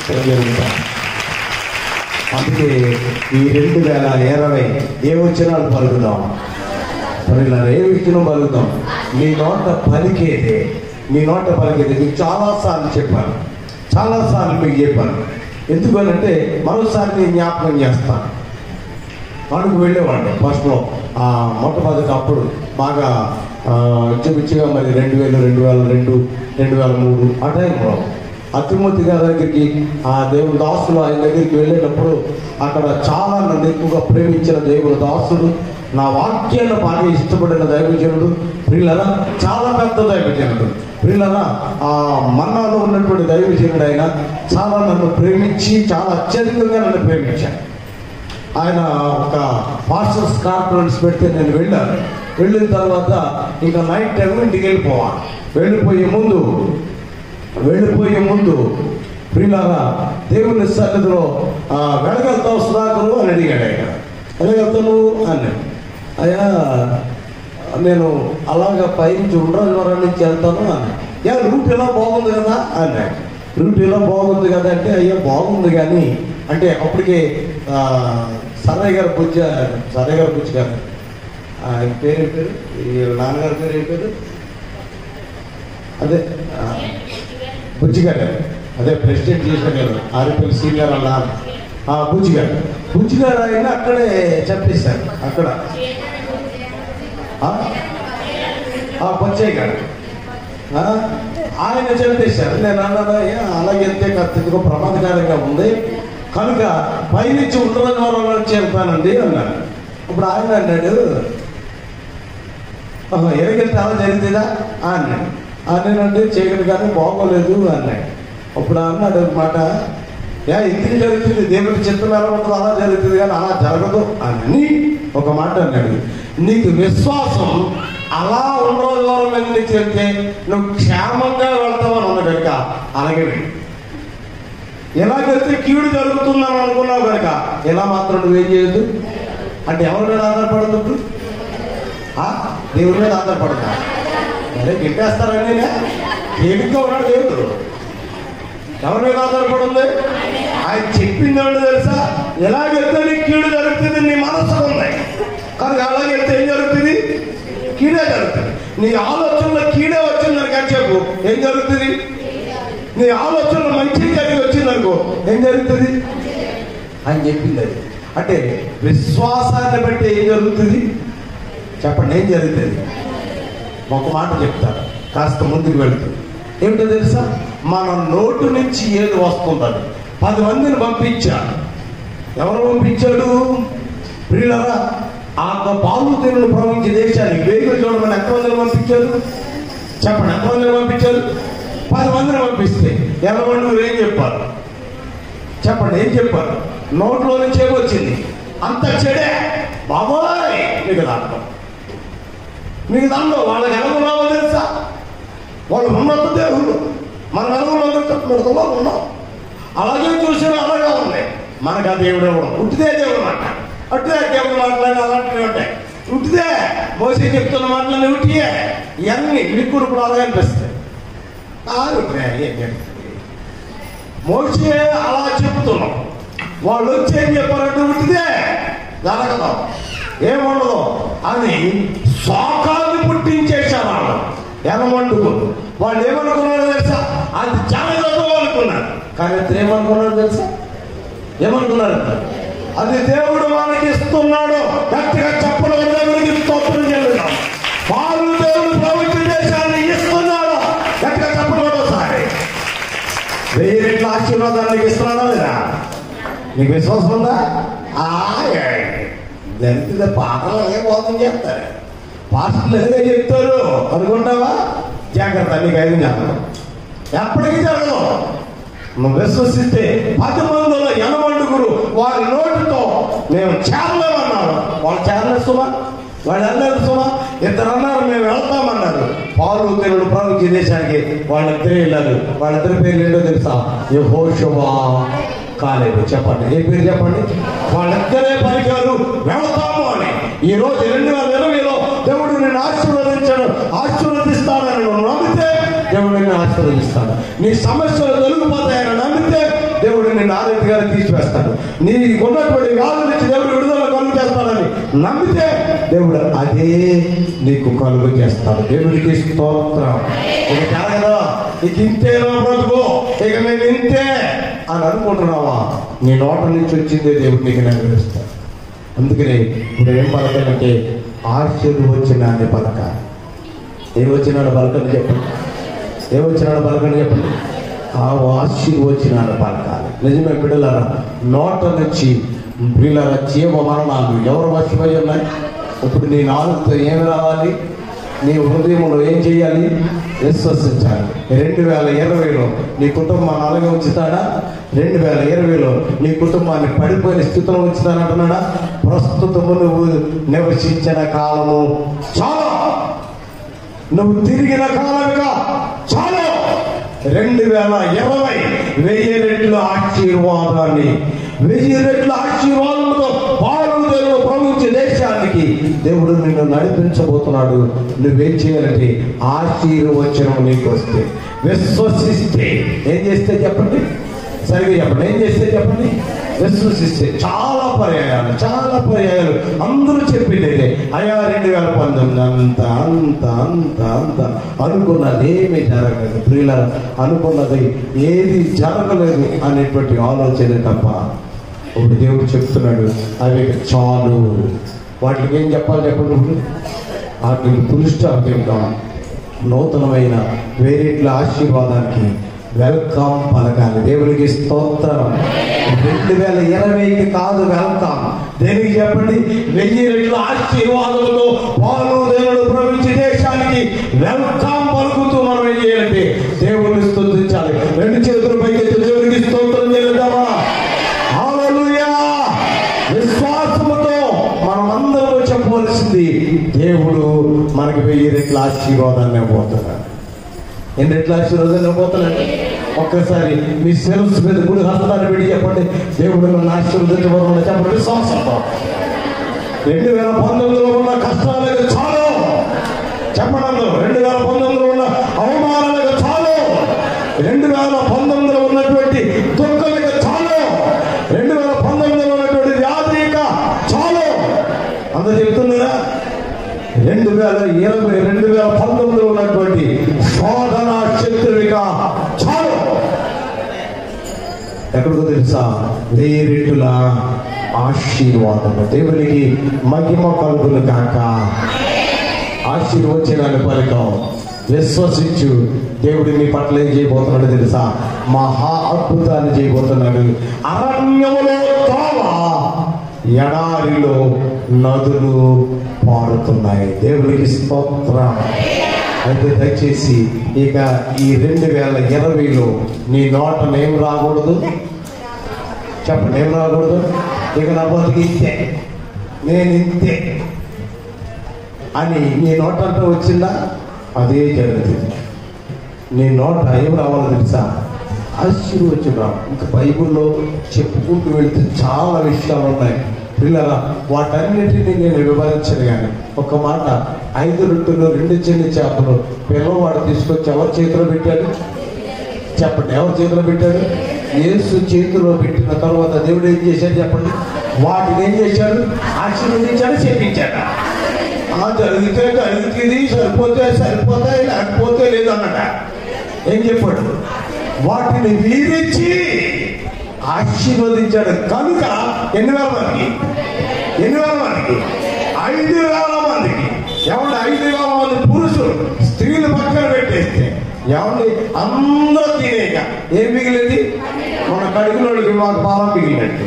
అందుకే ఈ రెండు వేల ఇరవై ఏ వచనాలు పలుకుదాం? మరి ఏ విషయం పలుకుదాం? నీ నోట పలికేదే, నీ నోట పలికేది. మీకు చాలాసార్లు చెప్పాను, చాలాసార్లు మీకు చెప్పాను. ఎందుకనంటే మరోసారి నేను జ్ఞాపకం చేస్తాను. అడుగు వెళ్ళేవాడిని ఫస్ట్లో, మొట్టమొదటి అప్పుడు బాగా చిచ్చిగా మరి రెండు వేలు రెండు వేల రెండు రెండు వేల మూడు ఆ టైంలో అతిమూర్తి గారి దగ్గరికి, ఆ దేవుని దాసులు ఆయన దగ్గరికి వెళ్ళేటప్పుడు అక్కడ చాలా నన్ను ఎక్కువగా ప్రేమించిన దేవుని దాసుడు, నా వాక్యాన్ని బాగా ఇష్టపడిన దైవజనుడు, ప్రియులరా చాలా పెద్ద దైవజనుడు, ప్రియులరా ఆ మన్నాలో ఉన్నటువంటి దైవజనుడు. ఆయన చాలా నన్ను ప్రేమించి చాలా అత్యధికంగా నన్ను ప్రేమించాను. ఆయన ఒక పాస్టర్స్ కాన్ఫరెన్స్ పెడితే నేను వెళ్ళాను. వెళ్ళిన తర్వాత ఇంకా నైట్ టైం ఇంటికి వెళ్ళిపోవాలి. వెళ్ళిపోయే ముందు వెళ్ళిపోయే ముందు ప్రియులారా దేవుని సన్నిధిలో వెళ్ళగలుగుతావు సుధాకరు అని అడిగాడు. ఆయన వెళ్ళగలుగుతాను అన్నాడు. అయ్యా నేను అలాగా పైనుంచి ఉండ్రాజవరం నుంచి వెళ్తాను అన్నాడు. యా రూట్ ఇలా బాగుంది కదా అన్నాడు. రూట్ ఇలా బాగుంది కదా అంటే, అయ్యా బాగుంది కానీ అంటే అప్పటికే సరయ్య గారు బుజ్జ సరయ్య గారు బుజ్జి గారు ఆయన పేరు ఏం పేరు, ఈ నాన్నగారి పేరు ఏం పేరు, అదే బుజ్జి గారు, అదే ప్రెసిడెంట్ చేసిన గారు ఆర్ఎఫ్ఎల్ సీనియర్ అన్న బుజ్జి గారు. బుజ్జి గారు ఆయన అక్కడే చెప్పేశారు. అక్కడ బొచ్చయ్య గారు ఆయన చెప్పేశారు. నేను అన్నాను అలాగెళ్తే ఖచ్చితంగా ప్రమాదకరంగా ఉంది కనుక పైనుంచి ఉత్తర ద్వారంలో చేరుతానండి అన్నాడు. ఇప్పుడు ఆయన అన్నాడు, ఎరగెళ్తే అలా జరిగిందా అన్నాడు. నేనంటే చేయగలి కానీ బాగోలేదు అన్నాడు. అప్పుడు అన్నాడు అనమాట, యా ఎందుకు జరుగుతుంది, దేవుడికి చిత్తం ఎలా ఉంటుందో అలా జరుగుతుంది కానీ అలా జరగదు అని ఒక మాట అన్నాడు, నీకు విశ్వాసం అలా ఉన్న దూరం వెళ్ళి చెప్తే నువ్వు క్షేమంగా వెళ్తావని ఉన్న కనుక అలాగే వెళ్ళు. ఎలాగైతే కీడు జరుగుతుందని అనుకున్నావు కనుక ఎలా మాత్రం నువ్వేం చేయొద్దు. అంటే ఎవరి మీద ఆధారపడదు? దేవుడి మీద ఆధారపడతా. అదే గిట్టేస్తారని దేవుడిగా ఉన్నాడు దేవుడు. ఎవరి మీద ఆధారపడింది? ఆయన చెప్పింది ఏమిటో తెలుసా? ఎలాగైతే నీకు కీడు జరుగుతుంది నీ మనసుకు ఉంది కనుక అలాగైతే ఏం జరుగుతుంది? కీడే జరుగుతుంది. నీ ఆలోచనలో కీడే వచ్చిందని కానీ చెప్పు ఏం జరుగుతుంది? నీ ఆలోచనలో మంచి జరిగి వచ్చిందనుకో ఏం జరుగుతుంది అని చెప్పింది. అది అంటే విశ్వాసాన్ని బట్టి ఏం జరుగుతుంది చెప్పండి, ఏం జరుగుతుంది? ఒక మాట చెప్తాను కాస్త ముందుకు వెళ్తుంది. ఏమిటో తెలుసా? మన నోటు నుంచి ఏది వస్తుందని పది మందిని పంపించాడు. ఎవరు పంపించాడు? ప్రియులారా, ఆ పాలు తేనెలు ప్రవహించే దేశానికి వేగులు చూడమని ఎంతమందిని పంపించారు చెప్పండి? ఎంతమందిని పంపించారు? పది మందిని పంపిస్తే ఎనమండుగురు ఏం చెప్పారు చెప్పండి? ఏం చెప్పారు? నోట్లో నుంచి ఏమొచ్చింది? అంత చెడే బాబాయ్ మీకు దాంట్లో మీకు దాంట్లో వాళ్ళకి ఎనగున్నావో తెలుసా? వాళ్ళు ఉన్నత దేవుడు, మన ఎనగులో ఉన్నాం. అలాగే చూసిన అలాగే ఉన్నాయి. మనకు ఆ దేవుడు ఎవరు? ఉట్టిదే దేవుడు మాట. అట్టిదే దేవుడు మాట్లాడి అలాంటివి ఉంటాయి. ఉట్టిదే మోసే చెప్తున్న మాటలన్నీ ఉట్టియే. ఇవన్నీ మీకు ఇప్పుడు అలాగే అనిపిస్తాయి. మోసే అలా చెప్తున్నాం, వాళ్ళు వచ్చి ఏం చెప్పారంటే ఉట్టిదే జరగదు ఏముండదు అని శోకాన్ని పుట్టించేశారు. వాళ్ళు ఎనమండుకులు వాళ్ళు ఏమనుకున్నారో తెలుసా? అది జరగదు అనుకున్నారు. కానీ అది ఏమనుకున్నారో తెలుసా? ఏమనుకున్నారు? అది దేవుడు మనకి ఇస్తున్నాడు. గట్టిగా చెప్పడం దేవుడికి స్తోత్రం చెల్లిద్దాం. వాళ్ళు దేవుడు ప్రభుత్వ దేశాన్ని ఇస్తున్నాడు. గట్టిగా చెప్పడం ఒకసారి. వెయ్యి రెట్ల ఆశీర్వాదానికి ఇస్తున్నాడా లేదా? నీకు విశ్వాసం ఉందా? జరిగితే పాటలు అలాగే బోధన చేస్తారు, పాటలు ఎలాగే చెప్తారు అనుకుంటావా? జాగ్రత్త, నీకు ఐదు చెప్పడం ఎప్పటికీ జరగదు. నువ్వు విశ్వసిస్తే పది మందిలో ఎనమండుగురు వారి నోటితో మేము చేరలేమన్నారు. వాళ్ళు చేరలేదు సుమా, వాళ్ళు వెళ్ళలేదు సుమా. ఇద్దరు అన్నారు మేము వెళ్తామన్నారు. పాలు తేనెలు ప్రవహించే దేశానికి వాళ్ళిద్దరే వెళ్ళారు. వాళ్ళిద్దరి పేర్లు ఏంటో తెలుసా? యెహోషువ, కాలేబు. చెప్పండి, ఏ పేరు చెప్పండి? వాళ్ళిద్దరే పలికారు వెళతాము అని. ఈ రోజు రెండు వేల ఇరవైలో దేవుడు నిన్ను ఆశీర్వదించాడు, ఆశీర్వదిస్తాడని నువ్వు నమ్మితే దేవుడు నిన్ను ఆశీర్వదిస్తాడు. నీ సమస్యలు తొలగిపోతాయని నమ్మితే దేవుడు నిన్ను ఆరోగ్యంగా తీసివేస్తాడు. నీ ఉన్నటువంటి వ్యాధుల నుంచి దేవుడు విడుదల కలుగు చేస్తాడని నమ్మితే దేవుడు అదే నీకు కలుగు చేస్తాడు. దేవుడికి స్తోత్రం. ఇక జరగదా? ఇక ఇంతేనా బ్రతుకు, ఇక నేను ఇంతే అని అనుకుంటున్నావా? నీ నోట నుంచి వచ్చిందే దేవుడు నీకు నెరవేరుస్తాడు. అందుకనే ఇప్పుడు ఏం పలకాలంటే ఆశీర్వచనాన్ని పలకాలి. ఏ వచ్చినాడు పలకని చెప్పండి? ఏ వచ్చినాడు పలకని చెప్పండి? ఆ ఆశీర్వచనాన్ని పలకాలి. నిజమే బిడ్డలారా, నోట నుంచి వీళ్ళ జీవ మరణాలు ఎవరు మర్చిపోయి ఉన్నాయి? ఇప్పుడు నీ నాలుగుతో ఏమి రావాలి? నీ హృదయంలో ఏం చేయాలి? విశ్వసించాలి. రెండు వేల ఇరవైలో నీ కుటుంబాన్ని అలాగే ఉంచుతాడా? రెండు వేల ఇరవైలో నీ కుటుంబాన్ని పడిపోయిన స్థితిలో ఉంచుతానంటున్నాడా? ప్రస్తుతము నువ్వు నివసించిన కాలము చాలా, నువ్వు తిరిగిన కాలంగా చాలా. రెండు వేల ఇరవై వెయ్యి రెట్ల ఆశీర్వాదాన్ని, వెయ్యి రెట్ల ఆశీర్వాదంతో పాలు దేవుడు ప్రవహించే దేశానికి దేవుడు నిన్ను నడిపించబోతున్నాడు. నువ్వేం చేయాలంటే ఆశీర్వచనం నీకు వస్తే, విశ్వసిస్తే, ఏం చేస్తే చెప్పండి? సరిగ్గా చెప్పండి, ఏం చేస్తే చెప్పండి? విశ్వసిస్తే. చాలా పర్యాయాలు, చాలా పర్యాయాలు అందరూ చెప్పిండేదే. అయ్యా రెండు వేల పంతొమ్మిది అంత అంత అంత అంత అనుకున్నది ఏమీ జరగలేదు. ప్రియుల అనుకున్నది ఏది జరగలేదు అనేటువంటి ఆలోచన తప్ప ఇప్పుడు దేవుడు చెప్తున్నాడు అవి చాలు. వాటికి ఏం చెప్పాలి చెప్పండి? ఇప్పుడు వాటికి పురుషాలు చెప్తాం. నూతనమైన వేరేట్ల ఆశీర్వాదానికి వెల్కమ్ పలకాలి. దేవునికి స్తోత్రం. రెండు వేల ఇరవైకి కాదు వెల్కమ్. దేనికి చెప్పండి? వెయ్యి రెట్ల ఆశీర్వాదంతో పాలు దేవుడు ప్రవహించే దేశానికి వెల్కమ్ పలుకుతూ మనం ఏం చేయాలంటే దేవుడిని స్తుతించాలి. రెండు చేతులు పైకి దేవునికి స్తోత్రం చేద్దామా? హల్లెలూయా. విశ్వాసముతో మనం అందరం మనకి వెయ్యి రెట్ల ఆశీర్వాదాన్ని పోతున్నాడు. ఎన్ని రెట్ల ఆశీర్వాదాన్ని పోతున్నాడు? ఒక్కసారి మీ శిరస్సు మీద గుడి హస్తాన్ని పెట్టి చెప్పండి, దేవుడు నన్ను ఆశీర్వదించబోతున్నా చెప్పండి విశ్వాసంతో. రెండు వేల పంతొమ్మిదిలో ఉన్న కష్టాలకు చాలు చెప్పడంలో, రెండు వేల పంతొమ్మిదిలో ఉన్న అవమానాలకు చాలు, రెండు వేల పంతొమ్మిదిలో ఉన్నటువంటి దుఃఖాలకు చాలు, రెండు వేల పంతొమ్మిదిలో ఉన్నటువంటి వ్యాధిక చాలు. అందరూ చెప్తున్నారా? రెండు వేల ఇరవై రెండు వేల పంతొమ్మిదిలో ఉన్నటువంటి శోధన శత్రువిగా చాలు. ఎక్కడికో తెలుసా? వెయ్యి రెట్టుల ఆశీర్వాదము. దేవునికి మహిమ కలుగును కాక. ఆశీర్వచనాన్ని పలికాం, విశ్వసించు. దేవుడు మీ పట్ల ఏం చేయబోతున్నాడు తెలుసా? మహా అద్భుతాన్ని చేయబోతున్నాడు. అరణ్యములో తోవ, ఎడారిలో నదులు పారుతున్నాయి. దేవునికి స్తోత్రం. అయితే దయచేసి ఇక ఈ రెండు వేల ఇరవైలో నీ నోట ఏం రాకూడదు చెప్పండి, ఏం రాకూడదు? ఇక నా బతికి ఇంతే, నేను ఇంతే అని నీ నోట అంటే వచ్చిందా? అదే జరుగుతుంది. నీ నోట ఏం రావాలో తెలుసా? ఆశీర్వచనం. ఇంకా బైబిల్లో చెప్పుకుంటూ వెళితే చాలా విషయాలు ఉన్నాయి పిల్లల. వాటన్నిటినీ నేను వివరించను. కానీ ఒక మాట, ఐదు రొట్టెలు రెండు చిన్న చేపలు పిల్లవాడు తీసుకొచ్చి ఎవరి చేతిలో పెట్టాడు చెప్పండి? ఎవరి చేతిలో పెట్టాడు? యేసు చేతిలో పెట్టిన తర్వాత దేవుడు ఏం చేశాడు చెప్పండి? వాటిని ఏం చేశాడు? ఆశీర్వదించాడు, చేపించాడు. ఆ జరిగితే జరిగింది, సరిపోతే సరిపోతే, లేకపోతే లేదన్నట. ఏం చెప్పాడు? వాటిని వీరించి ఆశీర్వదించాడు. కనుక ఎన్ని వేల మందికి ఎన్ని వేల మందికి ఐదు వేల మందికి ఎవరి ఐదు వేల మంది పురుషులు, స్త్రీలు పక్కన పెట్టేస్తే ఎవరిని అందరూ తినేక ఏం మిగిలింది? మన కడుగులోకి మాకు పాలం మిగిలినట్టు.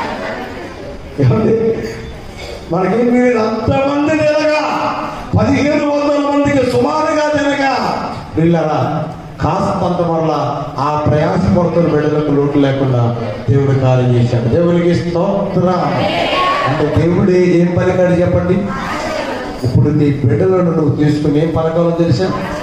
ఏమండి? మనకేం మిగిలింది? అంతమంది తినగా పదిహేను వందల మందికి సుమారుగా తినగా పిల్లరా కాస్తంత వల్ల ఆ ప్రయాసపడుతున్న బిడ్డలకు లోటు లేకుండా దేవుడు కార్యం చేశాడు. దేవునికి స్తోత్రం. అంటే దేవుడు ఏం పలికాడు చెప్పండి? ఇప్పుడు నీ బిడ్డలను నువ్వు తీసుకుని ఏం పలకాలో తెలుసా?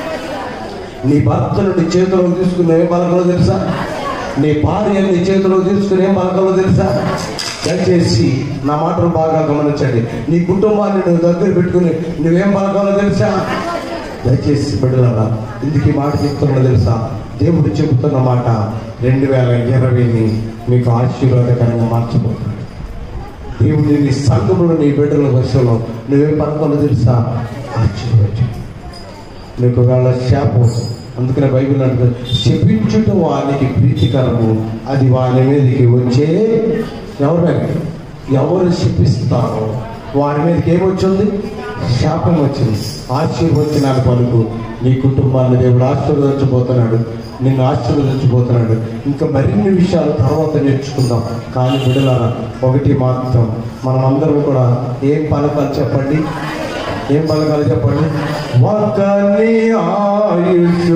నీ భర్తను నీ చేతిలో తీసుకుని ఏం పలకాలో తెలుసా? నీ భార్య నీ చేతిలో తీసుకుని ఏం పలకాలో తెలుసా? దయచేసి నా మాటలు బాగా గమనించండి. నీ కుటుంబాన్ని నువ్వు దగ్గర పెట్టుకుని నువ్వేం పలకాలో తెలుసా? దయచేసి బిడ్డలారా, ఇందుకు మాట చెప్తున్నా తెలుసా? దేవుడు చెబుతున్న మాట రెండు వేల ఇరవైని మీకు ఆశీర్వాదకరంగా మార్చిపోతున్నాడు. దేవుడు నీ సంఘములు నీ బిడ్డల వర్షంలో నువ్వేం పలకాలో తెలుసా? ఆశీర్వచనం. నీకు వాళ్ళ శాపం. అందుకనే బైబిల్ అంటుంది, శపించుట వానికి ప్రీతికరము, అది వాని మీదకి వచ్చే. ఎవరి మీద? ఎవరు శపిస్తారో వారి మీదకి ఏమొచ్చింది? శాపం వచ్చింది. ఆశీర్వచనాలు పలుకు. నీ కుటుంబాన్ని దేవుడు ఆశీర్వదించబోతున్నాడు, నిన్ను ఆశీర్వదించబోతున్నాడు. ఇంకా మరిన్ని విషయాలు తర్వాత నేర్చుకుందాం. కానీ బిడ్డలారా, ఒకటి మాత్రం మనం అందరం కూడా ఏం పలకాలి చెప్పండి? ఏం పలకాలి చెప్పండి? వాగ్దాని ఆయుష్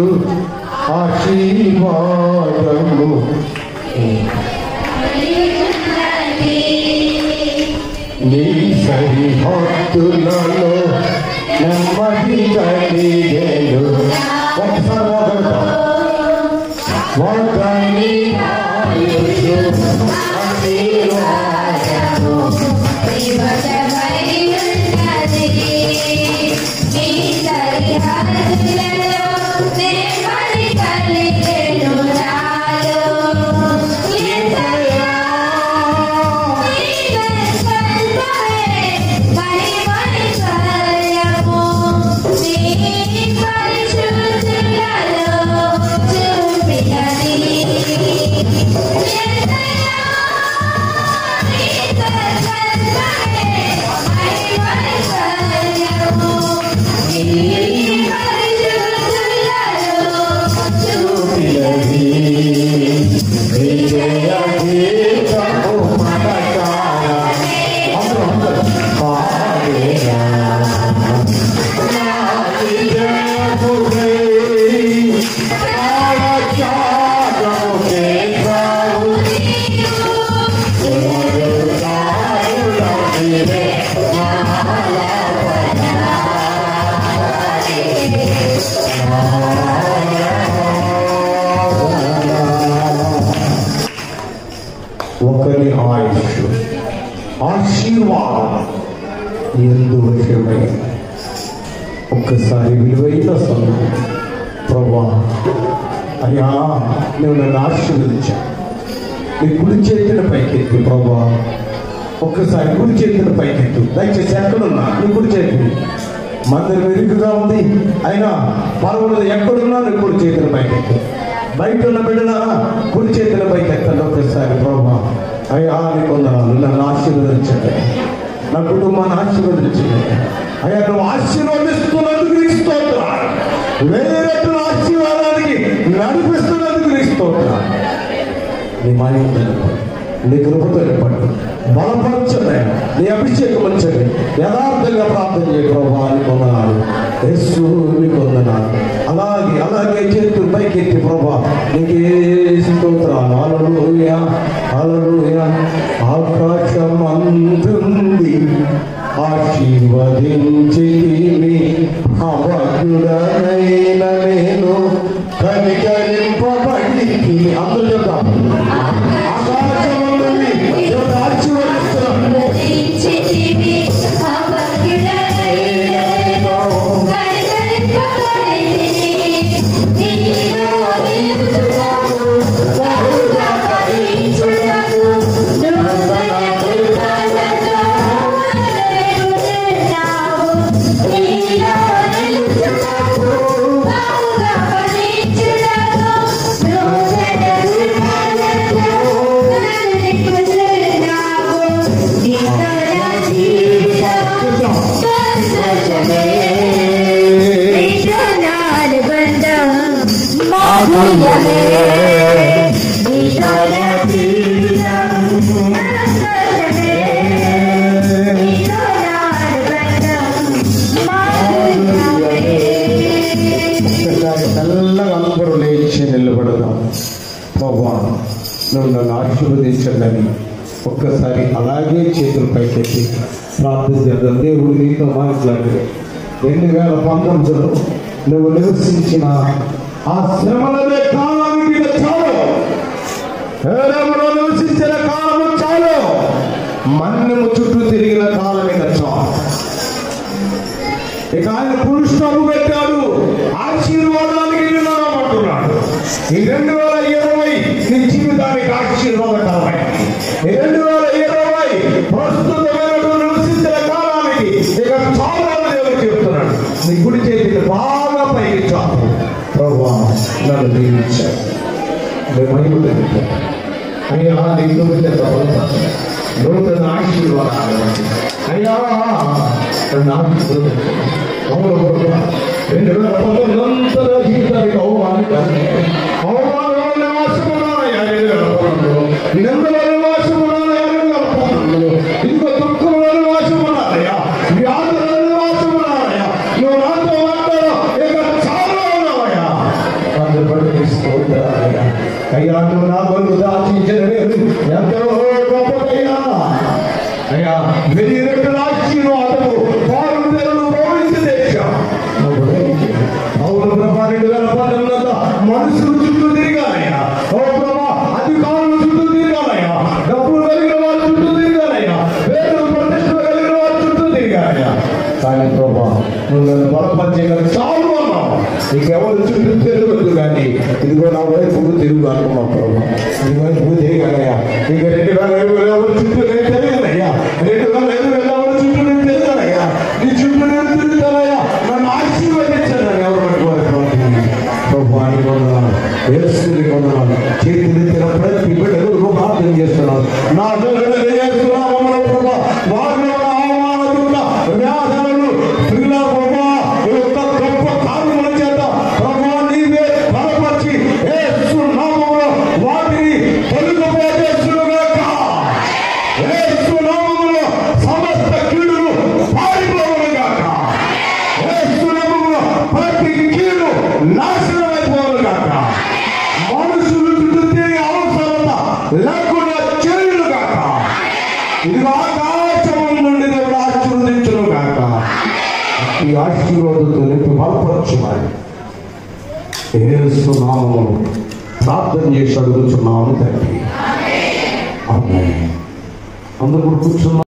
ఆశీర్వాదము నీ సరిహద్దులలో నెమ్మది కలిగేను. ఒకసారి వాగ్దానం. వాగ్దాని ఆయుష్ ఆశీర్వాదము See ఆశీర్వాదం ఎందు విషయమైంది. ఒక్కసారి విలువైన సమయం ప్రభా, అయ్యా నువ్వు నన్ను ఆశీర్వదించావు. నీ కుడి చేతిని పైకెత్తు ప్రభా, ఒక్కసారి కుడి చేతిని పైకెత్తు. దయచేసి ఎక్కడున్నా నీ కుడి చేతిని, మందిరం ఇరుకుగా ఉంది అయినా పర్వాలేదు, ఎక్కడున్నా నీ కుడి చేతిని పైకెత్తు. బయట ఉన్న బిడ్డల కుడి చేతుల పైకి ఎత్తండి ఒకసారి ప్రభా. అయ్యా నీ కొందనాలు, నన్ను ఆశీర్వదించండి, నా కుటుంబాన్ని ఆశీర్వదించండి. అయ్యా నువ్వు ఆశీర్వదిస్తున్నందుకు నీకు స్తోత్రాలు, వేరే రెట్ల ఆశీర్వాదానికి నడిపిస్తున్నందుకు నీకు స్తోత్రాలు. నీ మాయం తెలుపండి, నీ కృపతో నింపండి, బలపరచండి, నీ అభిషేకం ఉంచండి. యథార్థంగా ప్రార్థన చేయ ప్రభా, నీ కొందనాలు, యేసు నీ కొందనాలు. అలాగే అలాగే చేతులు పైకెత్తి ప్రభా నీకే స్తోత్రాలు. హల్లెలూయా హల్లెలూయా. ఆకాశం అందుంది ఆశీర్వదించితివి, అభక్తుడనైన నేను కనికరింపబడితిని. అందరూ చెప్తాం, ఆకాశం అందుంది ఆశీర్వదిస్తున్నాను. చల్లగా అందరూ లేచి నిలబడదాం. ప్రభా నువ్వు నన్ను ఆశీర్వదించండి. ఒక్కసారి అలాగే చేతులు పైకెత్తి ప్రార్థన చేద్దాం. దేవుడు నీతో మాట్లాడి రెండు వేల పంతొమ్మిదిలో నువ్వు నివసించిన ఆ శ్రమలనే కాలానికి చాలు, నివసించిన కాలము చాలు, మన్నము చుట్టూ తిరిగిన కాలం ఇక చాలు. ఇక ఆయన పురుషుడు పెట్టాడు, ఆశీర్వాదానికి నిలబడుతున్నాడు. ఈ రెండు వేల ఇరవై నీ జీవితానికి ఆశీర్వాదకరమై, ఈ రెండు వేల ఇరవై ప్రస్తుతమైన నివసించిన కాలానికి ఇక చాలా దేవుడు చెప్తున్నాడు. నీ గుడి చేతికి బాగా పైకి చాలు. ప్రభువా నన్ను దీవించాడు, మహిమ అయ్యా నీ నూతన నూతన ఆశీర్వాదాలు అయ్యా రెండు వేల పంతొమ్మిది జీవితానికి అవమానం అవమానం నివాసమున్నాయా, నిందల నివాసమున్నాయా, ఇదిగో దుఃఖముల నివాసమున్నాయా, వ్యాధుల నివాసమున్నాయా, నువ్వు నాతో మాట్లాడు ఇక చాలా ఉన్నావయ్యా. అందరు పడిపోతాయా అయ్యా, నువ్వు నా బలు దాచించిన ఎంతో గొప్పదయ్యా. అయ్యా వెయ్యి రెట్ల ఆశీర్వాదము వారు దేవుడు భవిష్య దేశం. అవును ప్రభా, రెండు వేల పంతొమ్మిది మనుషులు చుట్టూ తిరిగానయ్యా. ఓ ప్రభా, అధికారులు చుట్టూ తిరిగానయ్యా, డబ్బులు కలిగిన వారు చుట్టూ తిరిగానయ్యా, పేరు ప్రతిష్టలు కలిగిన వారు చుట్టూ తిరిగానయ్యా. కానీ ప్రభా నువ్వు నన్ను బలపరిచేయగల చాలు అన్నావు. నీకెవరు చుట్టూ తిరగద్దు కానీ ఇదిగో నా వైపు తిరుగు అనుకున్నావు ప్రభా. నీ వైపు తిరిగానయ్యా. ఇక రెండు వేల ఇరవై ఎవరు చుట్టూ నేను తిరిగానయ్యా, రెండు వేల ఇరవై ఎవరు చుట్టూ నేను తిరిగానయ్యా, నీ చుట్టూ నేను తిరుగుతానయ్యా. నన్ను ఆశీర్వదించాను ఎవరు పట్టుకోవాలి ప్రభా. అని కొందనాలు, వేస్తుంది కొందనాలు, చేతులెత్తిన ప్రతి బిడ్డలు ప్రార్థన చేస్తున్నాను. నా బిడ్డలు చేస్తున్నావు ప్రభా, వారిని అవమానకుండా వ్యాధులను పిల్ల ప్రభా యొక్క గొప్ప కార్యముల చేత ప్రభా నీవే బలపరిచి యేసు నామములో వాటిని తొలగిపోజేస్తునుగాక. యేసు నామములో సమస్త కీడులు పారిపోవునుగాక. యేసు నామములో ప్రతి కీడు నాశనమైపోవునుగాక. మనుషులు చుట్టూ తిరిగే అవసరత లేకుండా చేయునుగాక. ఇదిగో ఆకాశం నుండి దేవుడు ఆశీర్వదించునుగాక. ఈ ఆశీర్వాదంతో నింపి బలపరచుమని యేసు నామములో ప్రార్థన చేసి అడుగుతున్నాను తండ్రి. ఆమేన్. అందరూ కూర్చున్నారు.